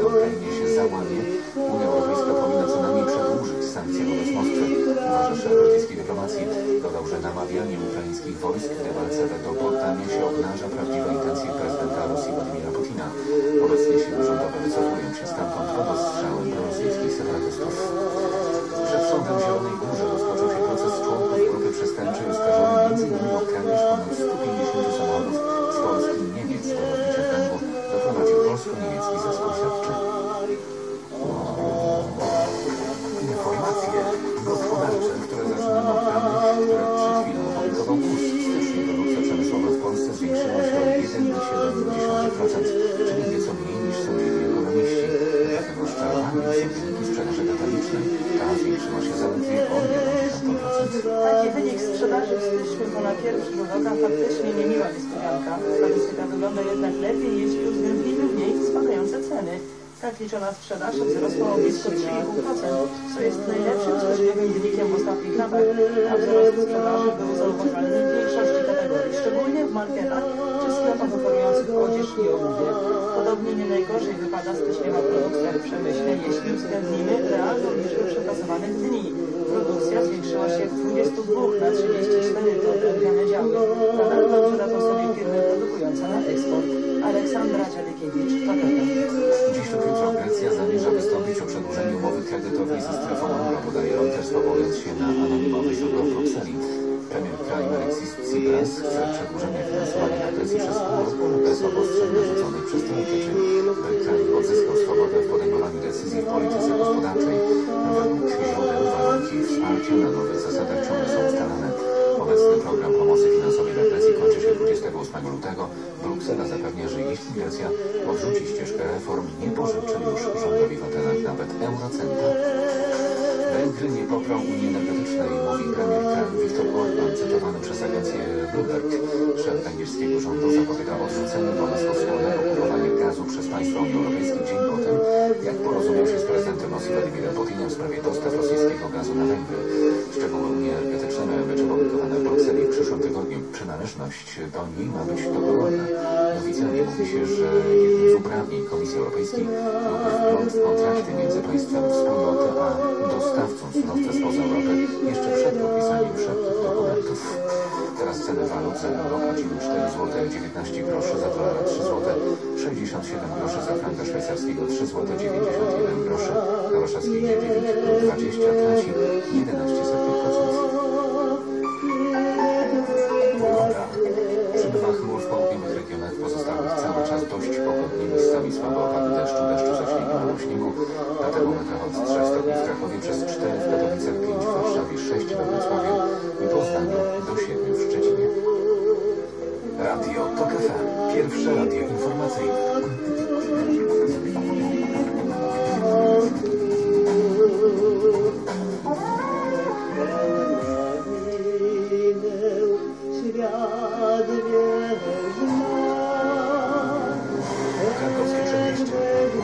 namawianie ukraińskich wojsk w walce do poddania się obnaża prawdziwe intencje prezydenta Rosji Władimira Putina. Obecnie siły rządowe wycofują się stamtąd pod ostrzałem prorosyjskich separatystów. Przed sądem w Zielonej Górze rozpoczął się proces członków grupy przestępczej oskarżonej między innymi o kradzież ponad stu pięćdziesięciu samochodów z Polski i Niemiec. Do rozbicia gangu doprowadził polsko-niemiecki zespół śledczy. Informacje gospodarcze, które zaczynamy od danych, które przed chwilą opublikował K U S. W styczniu produkcja przemysłowa w Polsce zwiększyła się o jeden przecinek siedem procent, czyli nieco mniej niż sądzili ekonomiści. Jednak rozczarowani są wyniki sprzedaży detalicznej. Ta zwiększyła się zaledwie o jeden przecinek pięć procent. Taki wynik sprzedaży w styczniu to na pierwszy rzut oka faktycznie niemiła niespodzianka. Statystyka wygląda jednak lepiej, jeśli uwzględnimy w niej spadające ceny. Tak liczona sprzedaż wzrosła o blisko trzy i pół procent, co jest najlepszym styczniowym wynikiem w ostatnich latach, a wzrost sprzedaży był zauważalny w większości kategorii, szczególnie w marketach czy sklepach oferujących odzież i obuwie. Podobnie nie najgorzej wypada styczniowa produkcja w przemyśle, jeśli uwzględnimy realną liczbę przepracowanych dni. Produkcja zwiększyła się w dwudziestu dwóch na trzydzieści cztery te odrębnione działy. Nadal dobrze radzą sobie firmy produkujące na eksport. Aleksandra Dziadykiewicz, K P P. Dziś lub jutro Grecja zamierza wystąpić o przedłużeniu umowy kredytowej ze strefą euro, podaje Reuters, powołując się na anonimowe źródło w Brukseli. Premier kraju Alexis Tsipras chce przedłużenia finansowania dla Grecji przez pół roku bez obostrzeń narzuconych przez trojkę, by kraj odzyskał swobodę w podejmowaniu decyzji w polityce gospodarczej. Według źródeł warunki wsparcia na nowych zasadach ciągle są ustalane. Obecny program pomocy finansowej dla Grecji kończy się dwudziestego ósmego lutego. Bruksela zapewnia, że jeśli Grecja odrzuci ścieżkę reform, nie pożyczy już rządowi w Atenach nawet eurocenta. Węgry nie poprą Unii Energetycznej, mówi premier kraju Viktor Orbán, cytowany przez agencję Bloomberg. Szef węgierskiego rządu zapowiada odrzucenie pomysłu wspólnego kupowania gazu przez państwa Unii Europejskiej dzień po tym, jak porozumiał się z prezydentem Rosji Władimirem Putinem w sprawie dostaw rosyjskiego gazu na Węgry. Szczegóły Unii Energetycznej mają być opublikowane w Brukseli w przyszłym tygodniu. Przynależność do niej ma być dobrowolna. Oficjalnie mówi się, że jednym z uprawnień Komisji Europejskiej byłby wgląd w kontrakty między państwem wspólnoty a dostawcą surowca spoza Europy jeszcze przed podpisaniem wszelkich dokumentów. Teraz ceny walut za euro płacimy cztery złote dziewiętnaście groszy, za dolara trzy złote sześćdziesiąt siedem groszy, za franka szwajcarskiego trzy złote dziewięćdziesiąt jeden groszy, na warszawskiej giełdzie dwadzieścia traci jedenaście procent. Pogoda. Przybywa chmur w południowych regionach, pozostałych cały czas dość pogodnie, miejscami słabo opady deszczu, deszczu ze śniegiem albo śniegu. Na termometrach od trzech stopni w Krakowie, przez cztery w Katowicach, pięć w Warszawie, sześć we Wrocławiu i Poznaniu, do siedmiu w Szczecinie. Radio TOK F M. Pierwsze radio informacyjne. Krakowskie Przedmieście.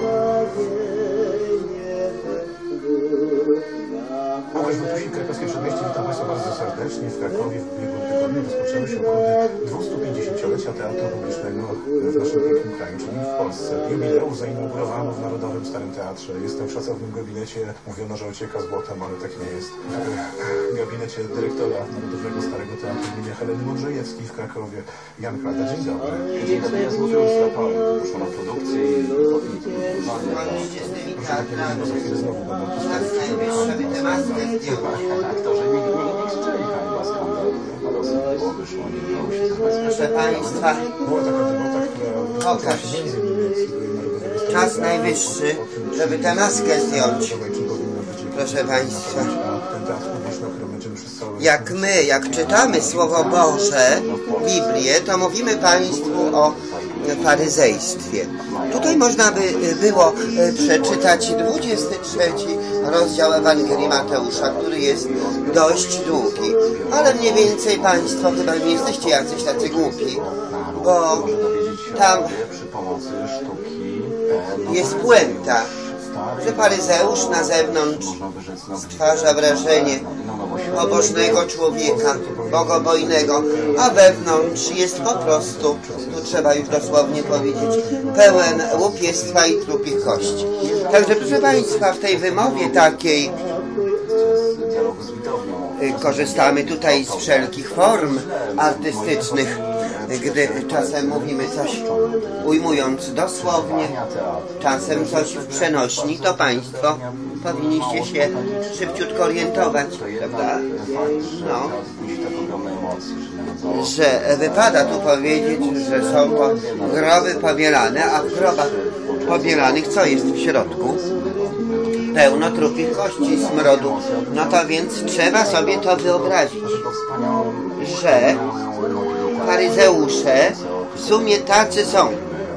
Łukasz Wojtusik, Krakowskie Przedmieście. Witam Państwa bardzo serdecznie. W Krakowie w ubiegłym tygodniu rozpoczęły się obchody dwustupięćdziesięciolecia Teatru Publicznego w naszym pięknym kraju, czyli w Polsce. Jubileusz zainaugurowano w Narodowym Starym Teatrze. Jestem w szacownym gabinecie. Mówiono, że ocieka złotem, ale tak nie jest. W gabinecie dyrektora Narodowego Starego Teatru imienia Heleny Modrzejewskiej w Krakowie. Jan Klada, dzień dobry. Dzień dobry, ja złożyłem z rapałem, poszło na produkcję i Dzwonicie z tymi teatrami. Za chwilę znowu będą tu Czas najwyższy, by tę maskę zdjąć. aktorzy nigdy nie krzyczeli hańba skandal. A Rosji było, wyszło, nie udało się zachować. Proszę Państwa, Była taka debata, która rozpoczęła Pokaż. się między innymi z Narodowego Starego czas Teatru najwyższy, o tym, żeby czy tę maskę zdjąć. czy powinno być Proszę Państwa. a ten teatr publiczny, o którym będziemy przez całe... Jak my, jak czytamy Słowo Boże, Biblię, to mówimy Państwu o faryzejstwie. Tutaj można by było przeczytać dwudziesty trzeci rozdział Ewangelii Mateusza, który jest dość długi. Ale mniej więcej Państwo chyba nie jesteście jacyś tacy głupi, bo tam jest puenta, że faryzeusz na zewnątrz stwarza wrażenie pobożnego człowieka, bogobojnego, a wewnątrz jest po prostu, tu trzeba już dosłownie powiedzieć, pełen łupiestwa i trupich kości. Także proszę Państwa, w tej wymowie takiej korzystamy tutaj z wszelkich form artystycznych, gdy czasem mówimy coś ujmując dosłownie, czasem coś w przenośni, to Państwo powinniście się szybciutko orientować, prawda? No. Że wypada tu powiedzieć, że są to groby pobielane, a w grobach pobielanych co jest w środku? Pełno trupich kości, smrodu. No to więc trzeba sobie to wyobrazić, że faryzeusze w sumie tacy są.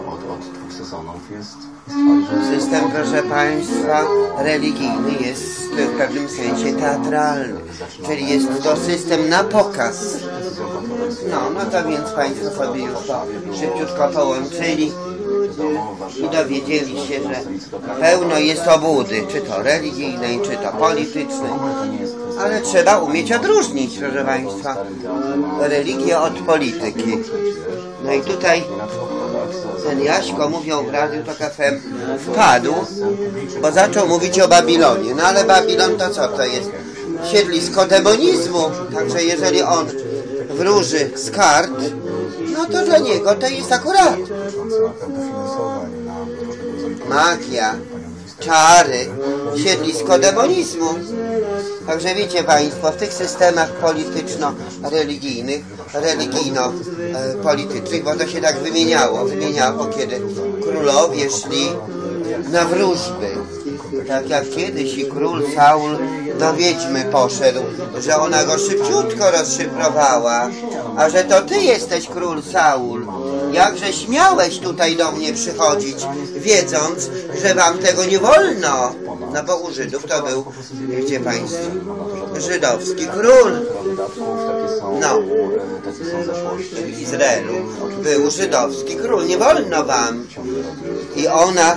System, proszę Państwa, religijny jest w pewnym sensie teatralny, czyli jest to system na pokaz. No, no to więc Państwo sobie już to szybciutko połączyli i dowiedzieli się, że pełno jest obłudy, czy to religijnej, czy to politycznej, ale trzeba umieć odróżnić, proszę Państwa, religię od polityki. No i tutaj ten Jaśko, mówią w Radiu Tok F M, wpadł, bo zaczął mówić o Babilonie. No ale Babilon to co to jest? Siedlisko demonizmu. Także jeżeli on wróży z kart, no to dla niego to jest akurat magia, czary, siedlisko demonizmu. Także wiecie Państwo, w tych systemach polityczno-religijnych, religijno-politycznych, bo to się tak wymieniało, wymieniało, kiedy królowie szli na wróżby. Tak jak kiedyś i król Saul do wiedźmy poszedł, że ona go szybciutko rozszyfrowała, a że to ty jesteś król Saul. Jakże śmiałeś tutaj do mnie przychodzić, wiedząc, że wam tego nie wolno. No bo u Żydów to był, wiecie Państwo, żydowski król. No, w Izraelu był żydowski król, nie wolno wam. I ona,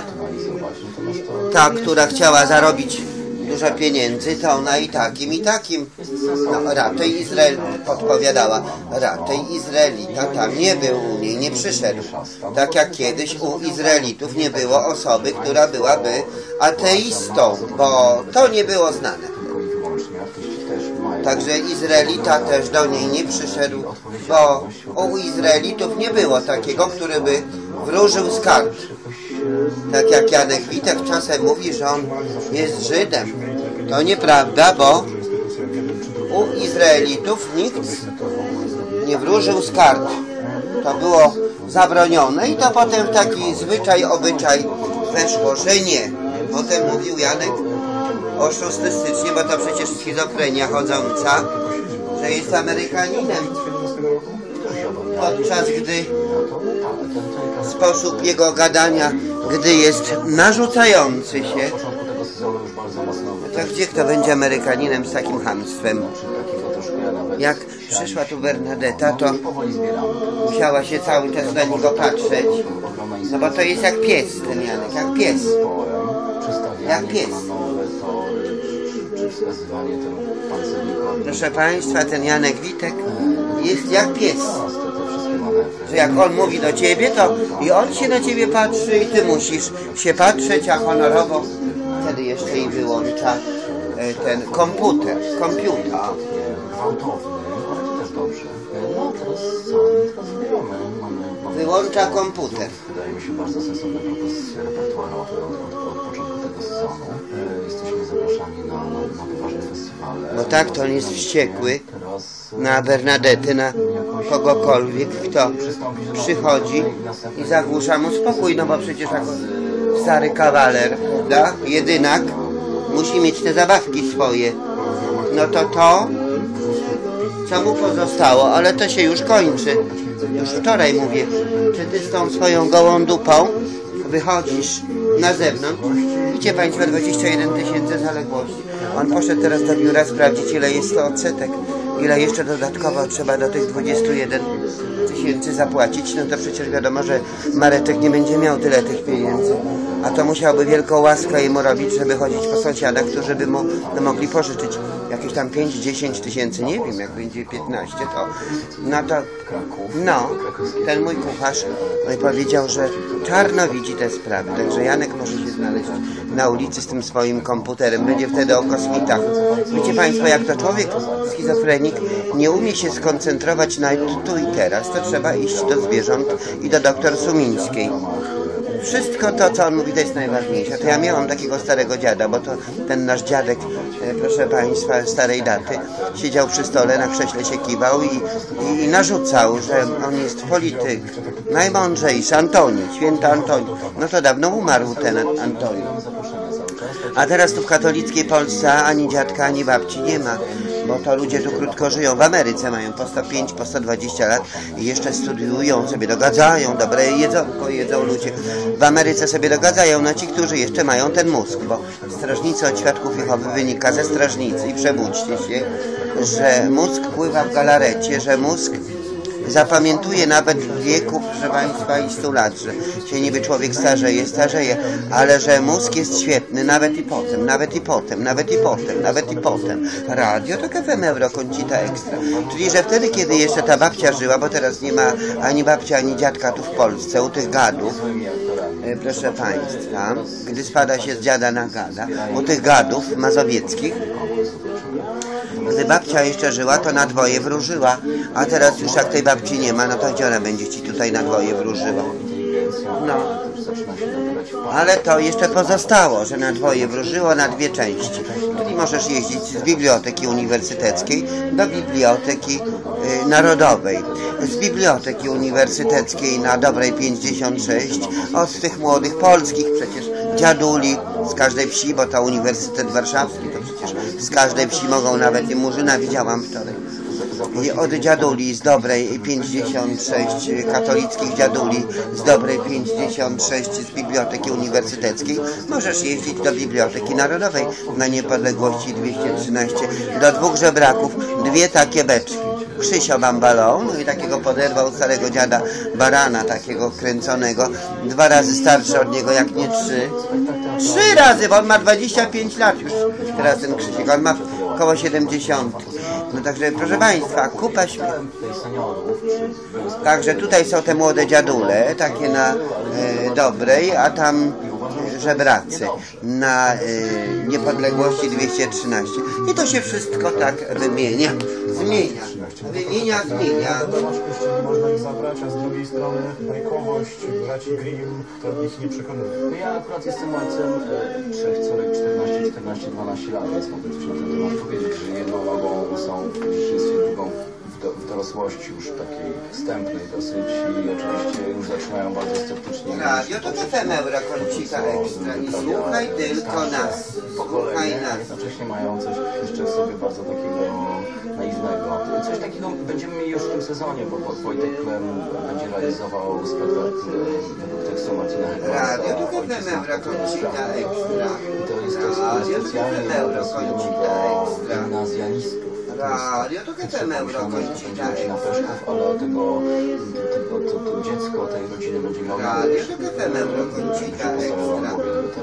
ta, która chciała zarobić dużo pieniędzy, to ona i takim, i takim. No, raczej Izrael podpowiadała, raczej Izraelita tam nie był u niej, nie przyszedł. Tak jak kiedyś u Izraelitów nie było osoby, która byłaby ateistą, bo to nie było znane. Także Izraelita też do niej nie przyszedł, bo u Izraelitów nie było takiego, który by wróżył z kart. Tak jak Janek Witek czasem mówi, że on jest Żydem. To nieprawda, bo u Izraelitów nikt nie wróżył z kart. To było zabronione i to potem w taki zwyczaj, obyczaj weszło, że nie. Potem mówił Janek oszustystycznie, bo to przecież schizofrenia chodząca, że jest Amerykaninem. Podczas gdy sposób jego gadania, gdy jest narzucający się, to gdzie kto będzie Amerykaninem z takim chamstwem? Jak przyszła tu Bernadetta, to musiała się cały czas na niego patrzeć, no bo to jest jak pies ten Janek, jak pies. Jak pies. Proszę Państwa, ten Janek Witek jest jak pies. Że jak on mówi do ciebie, to i on się na ciebie patrzy i ty musisz się patrzeć, a honorowo wtedy jeszcze i wyłącza ten komputer, komputer. Wyłącza komputer. Wydaje mi się bardzo sensowne propozycje repertuarowe od, od początku tego sezonu. Jesteśmy zapraszani na, na, na poważne festiwale. No tak, to on jest wściekły na Bernadette, na kogokolwiek, kto przychodzi i zagłusza mu spokój, no bo przecież jako stary kawaler, prawda, jedynak, musi mieć te zabawki swoje. No to to, co mu pozostało, ale to się już kończy. Już wczoraj mówię, czy ty z tą swoją gołą dupą wychodzisz na zewnątrz? Widzicie Państwo, dwadzieścia jeden tysięcy zaległości. On poszedł teraz do biura sprawdzić, ile jest to odsetek, ile jeszcze dodatkowo trzeba do tych dwudziestu jeden tysięcy zapłacić. No to przecież wiadomo, że Mareczek nie będzie miał tyle tych pieniędzy. A to musiałby wielką łaskę jemu robić, żeby chodzić po sąsiadach, którzy by mu no, mogli pożyczyć jakieś tam pięć dziesięć tysięcy, nie wiem, jak będzie piętnaście, to no to, no, ten mój kucharz powiedział, że czarno widzi te sprawy, także Janek może się znaleźć na ulicy z tym swoim komputerem, będzie wtedy o kosmitach. Wiecie Państwo, jak to człowiek schizofrenik nie umie się skoncentrować na tu i teraz, to trzeba iść do zwierząt i do doktor Sumińskiej. Wszystko to, co on mówi, to jest najważniejsze. To ja miałam takiego starego dziada, bo to ten nasz dziadek, e, proszę Państwa, starej daty, siedział przy stole, na krześle się kiwał i, i, i narzucał, że on jest polityk, najmądrzejszy, Antoni, święty Antoni. No to dawno umarł ten Antoni. A teraz tu w katolickiej Polsce ani dziadka, ani babci nie ma, bo to ludzie tu krótko żyją. W Ameryce mają po sto pięć, po sto dwadzieścia lat i jeszcze studiują, sobie dogadzają, dobre jedzonko jedzą ludzie. W Ameryce sobie dogadzają, no ci, którzy jeszcze mają ten mózg, bo strażnicy od Świadków Jehowy wynika ze strażnicy i przebudźcie się, że mózg pływa w galarecie, że mózg zapamiętuje nawet w wieku, proszę Państwa, i stu lat, że się niby człowiek starzeje, starzeje, ale że mózg jest świetny nawet i potem, nawet i potem, nawet i potem, nawet i potem. Radio to F M Euro Koncita Extra. Czyli, że wtedy, kiedy jeszcze ta babcia żyła, bo teraz nie ma ani babcia, ani dziadka tu w Polsce, u tych gadów, e, proszę Państwa, gdy spada się z dziada na gada, u tych gadów mazowieckich, gdy babcia jeszcze żyła, to na dwoje wróżyła, a teraz już jak tej babci nie ma, no to gdzie ona będzie ci tutaj na dwoje wróżyła? No. Ale to jeszcze pozostało, że na dwoje wróżyło na dwie części. Czyli możesz jeździć z biblioteki uniwersyteckiej do biblioteki y, narodowej. Z biblioteki uniwersyteckiej na Dobrej pięćdziesiąt sześć od tych młodych polskich przecież dziaduli z każdej wsi, bo to Uniwersytet Warszawski, to przecież z każdej wsi mogą, nawet i Murzyna widziałam wczoraj. I od dziaduli z Dobrej pięćdziesiąt sześć, katolickich dziaduli z Dobrej pięćdziesiąt sześć z Biblioteki Uniwersyteckiej możesz jeździć do Biblioteki Narodowej na Niepodległości dwieście trzynaście do dwóch żebraków, dwie takie beczki. Krzysio Bambalą, no i takiego poderwał starego dziada barana, takiego kręconego, dwa razy starszy od niego, jak nie trzy. Trzy razy, bo on ma dwadzieścia pięć lat już, teraz ten Krzysiek, on ma około siedemdziesiąt. No także, proszę Państwa, kupa śmie... Także tutaj są te młode dziadule, takie na e, Dobrej, a tam żebracy na e, Niepodległości dwieście trzynaście. I to się wszystko tak wymienia. Zmienia. Wymienia, zmienia. Można ich zabrać, a z drugiej strony bajkowość braci Grimm to ich nie przekonuje. Ja akurat jestem ojcem e, trzech córek, czternaście, czternaście, dwanaście lat, więc mogę coś na ten temat powiedzieć, że jedną nogą są w dzieciństwie, drugą w, do, w dorosłości już takiej wstępnej dosyć i oczywiście już zaczynają bardzo sceptycznie. Radio to F M Euro Koncita Extra i słuchaj tylko nas. Słuchaj nas. Jednocześnie mają coś jeszcze w sobie bardzo takiego naiwnego. Coś takiego będziemy mieli już w tym sezonie, bo Wojtek Klem będzie realizował spektakl według tekstu Martina Hegelsa. Radio to F M Euro Koncita Extra. I to jest to specjalnie nawiązujemy do gimnazjalistów. Radio to F M Euro Koncita Extra. Ale tego, tego to, to dziecko tej rodziny będzie miało... Radio to F M Euro Koncita Extra.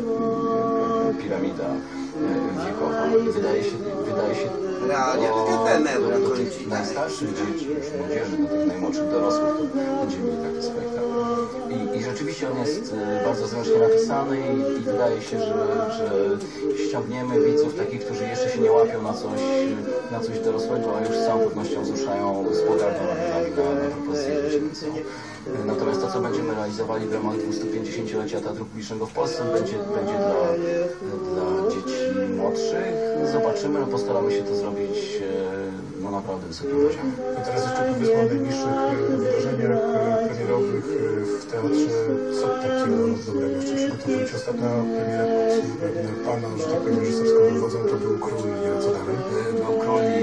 Piramida wiekowa. Wydaje się, wydaje się Radio to F M Euro do tych najstarszych dzieci, już młodzieży, do tych najmłodszych dorosłych, to będziemy mieli taki spektakl. I, I rzeczywiście on jest bardzo zręcznie napisany i, i wydaje się, że, że ściągniemy widzów takich, którzy jeszcze się nie łapią na coś, na coś dorosłego, a już z całą pewnością wzruszają z pogardą ramionami na, na propozycję dziecięcą. Natomiast to, co będziemy realizowali w ramach dwustupięćdziesięciolecia Teatru Publicznego w Polsce, będzie, będzie dla, dla dzieci młodszych. Zobaczymy, no postaramy się to zrobić no naprawdę wysokim poziomie. I teraz jeszcze powiedzmy o najbliższych wydarzeniach premierowych w teatrze. Co takiego dobrego jeszcze przygotowujecie? Ostatnia premiera pod Pana, że tak powiem, reżyserską wodzą to był Król Lear. Co dalej? Był Król Lear,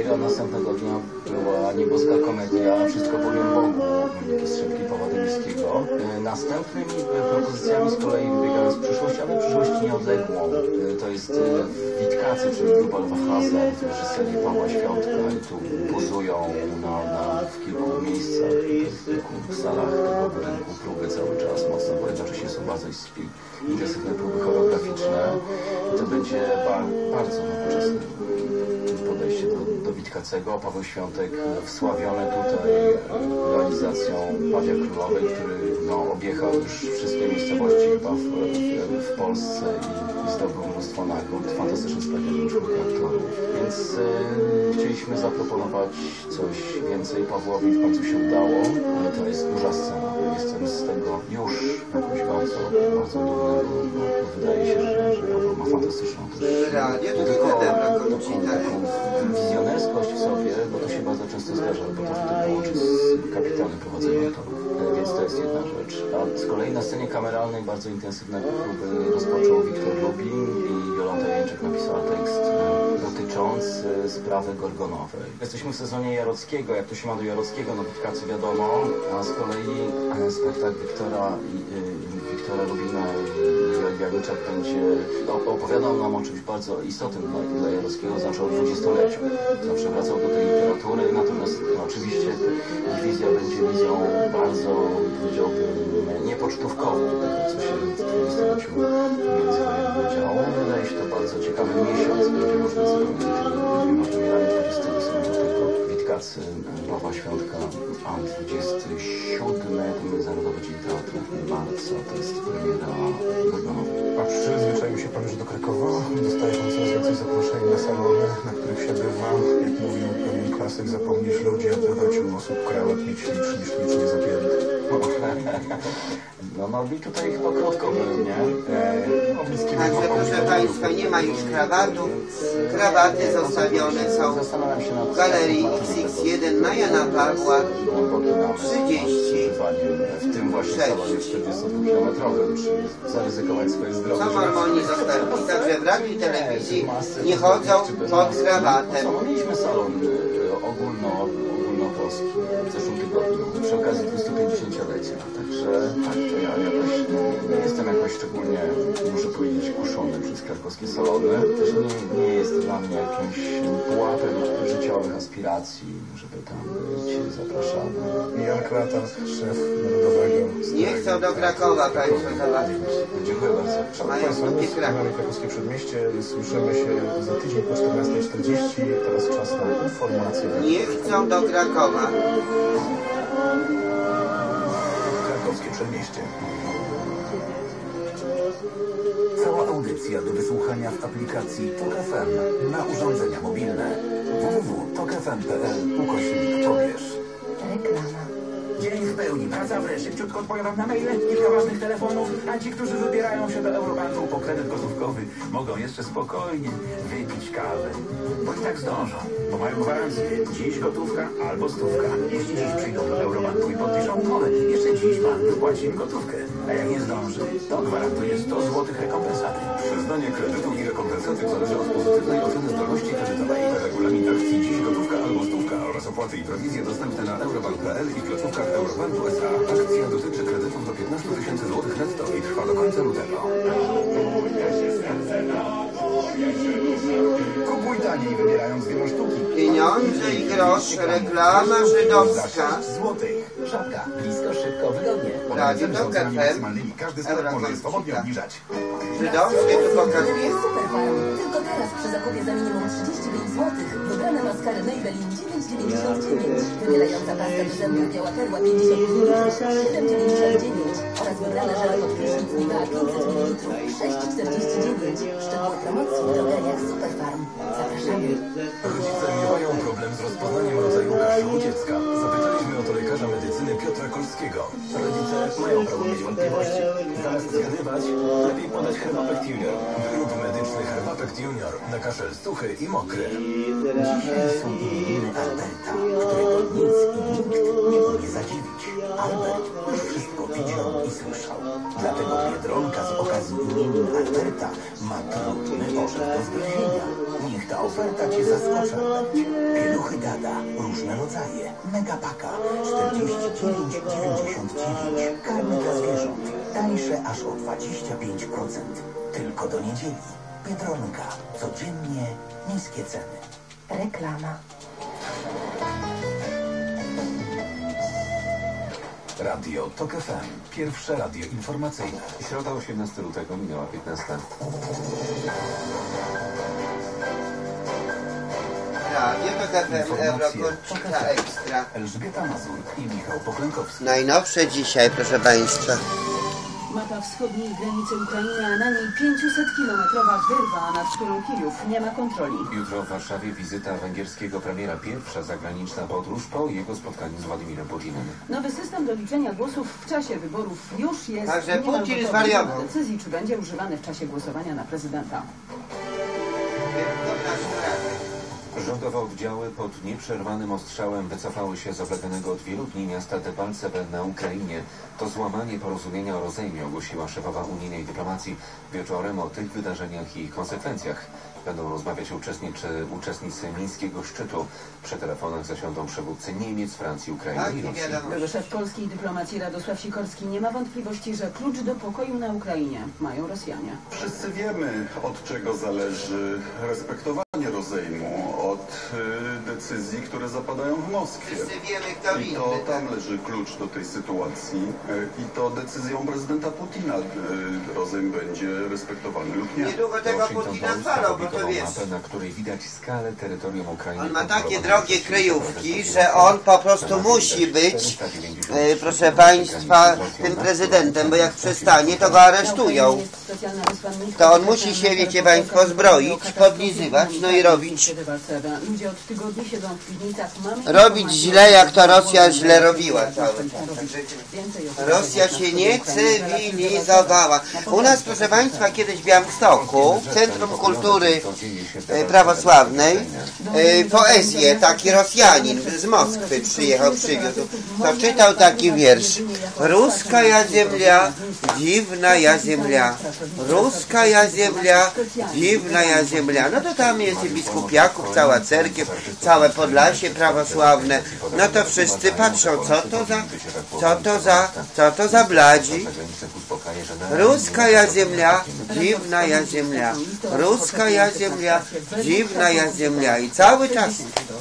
a następnego dnia była nieboska komedia Wszystko powiem Bogu Strzepki Pawła Dębskiego. Następnymi propozycjami z kolei wybiegały z przyszłości, ale przyszłość nieodległą. To jest Witkacy, czyli grupa Lwa Hazard, reżyserii Pawła Świątka i tu buzują na, na, w kilku miejscach, w kilku salach tego budynku próby cały czas mocno, bo jednocześnie są bardzo intensywne próby choreograficzne. I to będzie ba bardzo nowoczesne podejście do, do Witkacego. Paweł Świątek wsławiony tutaj realizacją Pawia Królowej, który no, objechał już wszystkie miejscowości chyba w, w, w Polsce i, i zdobył mnóstwo nagród. Fantastyczny spektakl czwórka aktorów. Więc e, chcieliśmy zaproponować coś więcej Pawłowi, w końcu się udało, ale to jest duża scena. Jestem z tego już jakoś bardzo, bardzo dumny, bo, bo wydaje się, że, że Paweł ma fantastyczną też Radio, nie to tylko taką, taką, taką wizjonerskość w sobie, bo to się bardzo często zdarza, bo to wtedy połączyć z kapitalnym prowadzeniem aktorów. Więc to jest jedna rzecz. A z kolei na scenie kameralnej bardzo intensywne próby rozpoczął Wiktor Lubin i Jolanta Jęczek napisała tekst dotyczący sprawy Gorgonowej. Jesteśmy w sezonie Jarockiego, jak to się ma do Jarockiego, no Witkacy wiadomo, a z kolei spektakl Wiktora, i, i, Wiktora Lubina i Janyczek będzie opowiadał nam o czymś bardzo istotnym dla, dla Jarockiego, znaczy o dwudziestoleciu. Zawsze wracał do tej literatury, natomiast no, oczywiście ich wizja będzie wizją bardzo, powiedziałbym, niepocztówkową tego, co się w dwudziestoleciu międzywojennym działo. Wydaje się to bardzo ciekawy miesiąc, będzie można zupełnie dwiema premierami dwudziestego ósmego Witkacy Pawła Świątka, a dwudziestego siódmego to Międzynarodowy Dzień Teatru marca, to jest premiera Gorgonowa. A przyzwyczaił się pan już do Krakowa? Dostaje pan coraz więcej zaproszeń na salony, na których się bywa. Jak mówił pewien klasyk, zapomnieć ludzi, odbywać u osób krawat, mieć liczni, ślicznie zapięty. No, no i tutaj chyba krótko byłem, nie? Także proszę Państwa, nie ma już krawatów. Krawaty zostawione są w galerii X X jeden na Jana Pawła trzydzieści. W tym właśnie salonie czterdziestodwukilometrowym, czy zaryzykować swoje zdrowie. Są Mormoni zostawili, także w radiu i telewizji nie chodzą pod krawatem. No, mieliśmy salon ogólno, ogólnopolski w zeszłym tygodniu przy okazji dwudziestopięćdziesięciolecia. Także tak, to ja jakoś nie, nie jestem jakoś szczególnie, muszę powiedzieć, kuszony przez krakowskie salony. Też nie, nie jest dla mnie jakimś pułapem życiowych aspiracji, żeby tam być zapraszany. Jan Klata, szef Narodowego. Nie chcą do Krakowa Państwo zobaczyć. Dziękuję bardzo. Szanowni Państwo, my z kanału Krakowskie Przedmieście słyszymy się za tydzień po czternastej czterdzieści. Teraz czas na informacje. Nie chcą do Krakowa. Krakowskie Przedmieście. Cała audycja do wysłuchania w aplikacji Tok F M na urządzenia mobilne. w w w kropka tok f m kropka p l ukośnik pobierz. Reklama. Dzień w pełni, praca wreszcie. Szybciutko odpowiadam na maile, kilka ważnych telefonów, a ci, którzy wybierają się do Eurobanku po kredyt gotówkowy, mogą jeszcze spokojnie wypić kawę. Bo i tak zdążą, bo mają gwarancję. Dziś gotówka albo stówka. Jeśli dziś przyjdą do Eurobanku i podpiszą umowę, jeszcze dziś bank wypłaci im gotówkę. A jak nie zdąży, to gwarantuje sto złotych rekompensaty. Przyznanie kredytu i rekompensaty zależy od pozytywnej oceny zdolności kredytowej. Regulamin akcji dziś gotówka albo stówka oraz opłaty i prowizje dostępne na eurobank kropka p l i placówkach Eurobanku S A. Akcja dotyczy kredytów do piętnastu tysięcy złotych netto i trwa do końca lutego. Kupuj taniej, wybierając dwie sztuki. Pieniądze i grosz, reklama żydowska. Złotych. Żabka. Blisko, szybko, wygodnie. Radio Tok F M, Każdy sklep może swobodnie obniżać. żydowskie tu pokazuje. Superfarm. Tylko teraz przy zakupie za minimum trzydzieści pięć złotych wybrane maskary Maybelline dziewięć dziewięćdziesiąt dziewięć, wybierająca pasta do zębów biała perła pięćdziesiąt mililitrów siedem dziewięćdziesiąt dziewięć oraz wybrane żele pod prysznic Nivea pięćset mililitrów sześć czterdzieści dziewięć. Szczegóły promocji w drogeriach Superfarm. Zapraszamy. Rodzice miewają problem z rozpoznaniem rodzaju kaszu u dziecka. Zapytaliśmy o to lekarza medycyny Piotra Kolskiego. Rodzice mają prawo mieć wątpliwości. Zamiast zgadywać, lepiej podać Herbapekt Junior. Wyrób medyczny Herbapekt Junior na kaszel suchy i mokry. Dzisiaj są imieniny Alberta, którego nic i nikt nie umie zadziwić. Albert już wszystko widział i słyszał. Dlatego Biedronka z okazji imienin Alberta ma trudny orzech do zgryzienia. Niech ta oferta Cię zaskoczy. Pieluchy Dada, różne rodzaje, megapaka, czterdzieści dziewięć dziewięćdziesiąt dziewięć. Karmy dla zwierząt, tańsze aż o dwadzieścia pięć procent. Tylko do niedzieli. Biedronka, codziennie niskie ceny. Reklama. Radio Tok F M. Pierwsze radio informacyjne. Środa osiemnastego lutego minęła piętnasta. Radio Tok F M, Eurokoncita Ekstra. Elżbieta Mazur i Michał Poklękowski. Najnowsze dzisiaj, proszę Państwa. Mapa wschodniej granicy Ukrainy, a na niej pięciusetkilometrowa wyrwa, nad którą Kijów nie ma kontroli. Jutro w Warszawie wizyta węgierskiego premiera. Pierwsza zagraniczna podróż po jego spotkaniu z Władimirem Putinem. Nowy system do liczenia głosów w czasie wyborów już jest Także niemal Putin gotowy. zwariował. Decyzji, czy będzie używany w czasie głosowania na prezydenta. Rządowe oddziały pod nieprzerwanym ostrzałem wycofały się z obleganego od wielu dni miasta Debalceve na Ukrainie. To złamanie porozumienia o rozejmie, ogłosiła szefowa unijnej dyplomacji. Wieczorem o tych wydarzeniach i ich konsekwencjach będą rozmawiać uczestnicy, uczestnicy mińskiego szczytu. Przy telefonach zasiądą przywódcy Niemiec, Francji, Ukrainy i Rosji. Były szef polskiej dyplomacji Radosław Sikorski nie ma wątpliwości, że klucz do pokoju na Ukrainie mają Rosjanie. Wszyscy wiemy, od czego zależy respektowanie rozejmu, od y, decyzji, które zapadają w Moskwie. Wszyscy wiemy, kto I to tam leży klucz do tej sytuacji y, i to decyzją prezydenta Putina y, rozejm będzie respektowany lub nie. Niedługo tego Putina zwalą, bo to wiesz. Mapę, na której widać skalę terytorium Ukrainy. On ma takie drogie kryjówki, że on po prostu musi być, e, proszę Państwa, tym prezydentem, bo jak przestanie, to go aresztują. To on musi się, wiecie Państwo, zbroić, podlizywać, no i robić, robić źle, jak to Rosja źle robiła cały czas. Rosja się nie cywilizowała. U nas, proszę Państwa, kiedyś w Białymstoku, w Centrum Kultury Prawosławnej, poezję, taki Rosjanin z Moskwy przyjechał, przywiózł, to czytał taki wiersz. Ruska ja ziemia, dziwna ja ziemia, ruska ja ziemia, dziwna ja ziemia. No to tam jest biskupiaków, cała cerkiew, całe Podlasie prawosławne. No to wszyscy patrzą, co to za, co to za, co to za bladzi. Ruska ja ziemia, dziwna ja ziemia, ruska ja ziemia, dziwna ja ziemia. I cały czas.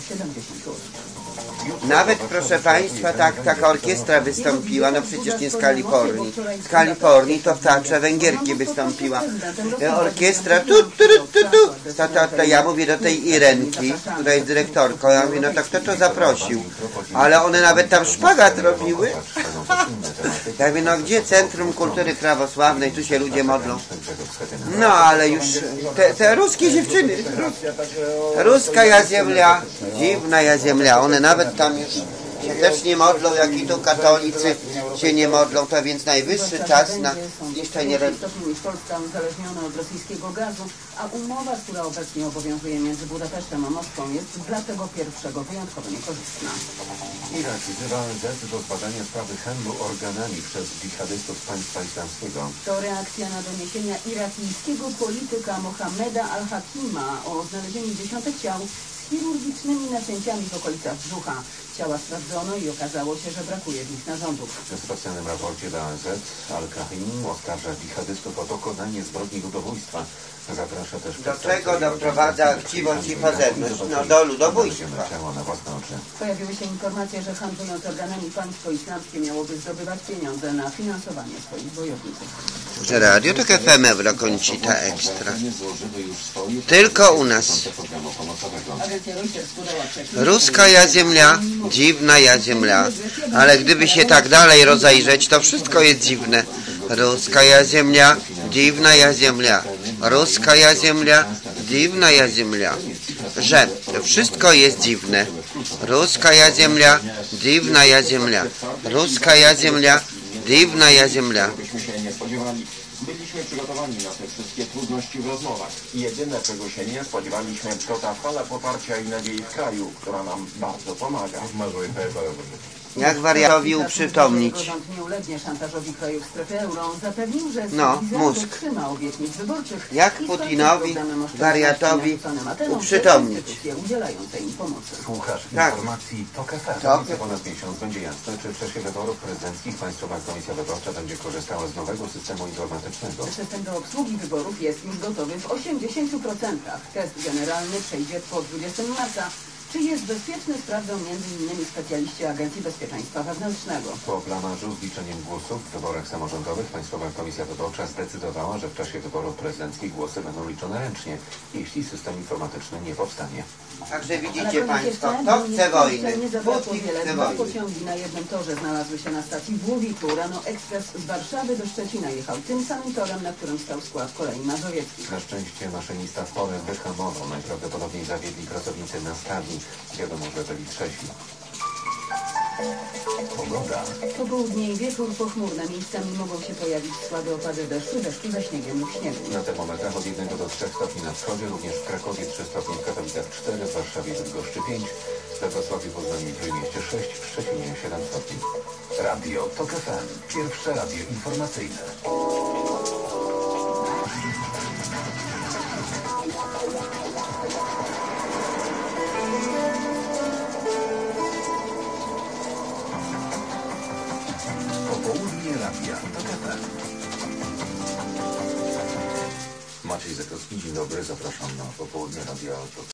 Nawet, proszę Państwa, tak, taka orkiestra wystąpiła, no przecież nie z Kalifornii. Z Kalifornii to w Teatrze Węgierki wystąpiła. Orkiestra, tu, tu, tu, tu. To, to, to ja mówię do tej Irenki, która jest dyrektorką, ja mówię, no to kto to zaprosił? Ale one nawet tam szpagat robiły. Ja mówię, no gdzie Centrum Kultury Prawosławnej, tu się ludzie modlą. No, ale już te, te ruskie dziewczyny, ruska ja ziemia, dziwna ja ziemia, one nawet tam już się też nie modlą, jak i tu katolicy się nie modlą, to więc najwyższy czas na zniszczenie religii. niż Polska uzależniona od rosyjskiego gazu, a umowa, która obecnie obowiązuje między Budapesztem a Moskwą, jest dla tego pierwszego wyjątkowo niekorzystna. Irak wzywa O N Z do zbadania sprawy handlu organami przez dżihadystów z państwa islamskiego. To reakcja na doniesienia irakijskiego polityka Mohameda al-Hakima o znalezieniu dziesiątek ciał z chirurgicznymi nacięciami w okolicach brzucha. Ciała sprawdzono i okazało się, że brakuje w nich narządów. W specjalnym raporcie dla O N Z Al-Kahim oskarża dżihadystów o dokonanie zbrodni ludobójstwa. Zaprasza też do czego doprowadza chciwość i pazerność? No do ludobójstwa. Pojawiły się informacje, że handlując organami państwo islamskie miałoby zdobywać pieniądze na finansowanie swoich bojowników. Radio Tok F M, Eurokoncita Ekstra. Tylko u nas. Ruska ja ziemia, dziwna ja ziemia. Ale gdyby się tak dalej rozejrzeć, to wszystko jest dziwne. Ruska ja ziemia, dziwna ja ziemia. Ruska ja ziemia, dziwna ja ziemia. Że wszystko jest dziwne. Ruska ja ziemia, dziwna ja ziemia. Ruska ja ziemia, dziwna ja ziemia. Byśmy się nie spodziewali. Byliśmy przygotowani na te wszystkie trudności w rozmowach. Jedyne, czego się nie spodziewaliśmy, to ta fala poparcia i nadziei w kraju, która nam bardzo pomaga. Zmarłej Jak wariatowi uprzytomnić? Rząd nie ulegnie szantażowi krajów strefy euro. Zapewnił, że No, mózg. dotrzyma obietnic wyborczych. Jak i Putinowi, programem oszczędności wariatowi narzuconym Atenom uprzytomnić? przez instytucje udzielające im pomocy. Słuchasz Tak. informacji TOK F M. Tak. Za ponad miesiąc będzie jasne, czy w czasie wyborów prezydenckich Państwowa Komisja Wyborcza będzie korzystała z nowego systemu informatycznego. System do obsługi wyborów jest już gotowy w osiemdziesięciu procentach. Test generalny przejdzie po dwudziestego marca. Czy jest bezpieczny, sprawdzą między innymi specjaliści Agencji Bezpieczeństwa Wewnętrznego. Po blamarzu z liczeniem głosów w wyborach samorządowych Państwowa Komisja Wyborcza zdecydowała, że w czasie wyborów prezydenckich głosy będą liczone ręcznie, jeśli system informatyczny nie powstanie. Także Ale widzicie proszę Państwo, się kto wstęp, chce wojny? Nie zabrakło Putin wiele. chce Dwa wojny. pociągi na jednym torze znalazły się na stacji w Łowiku. Rano ekspres z Warszawy do Szczecina jechał tym samym torem, na którym stał skład kolei mazowieckich. Na szczęście maszynista w porę wyhamował. Najprawdopodobniej zawiedli pracownicy na stawni. Wiadomo, że byli trzeźwi. Pogoda. Popołudnie i wieczór pochmurne. Miejscami mogą się pojawić słabe opady deszczu, deszczu ze śniegiem lub śniegu. Na termometrach od jednego do trzech stopni na wschodzie, również w Krakowie trzy stopnie, w Katowicach cztery, w Warszawie i Bydgoszczy pięć, we Wrocławiu, Poznaniu i Trójmieście sześć, w Szczecinie siedem stopni. Radio TOK F M. Pierwsze radio informacyjne. Popołudnie radia TOK F M. Maciej Zakrowski, dzień dobry, zapraszam na popołudnie radia TOK.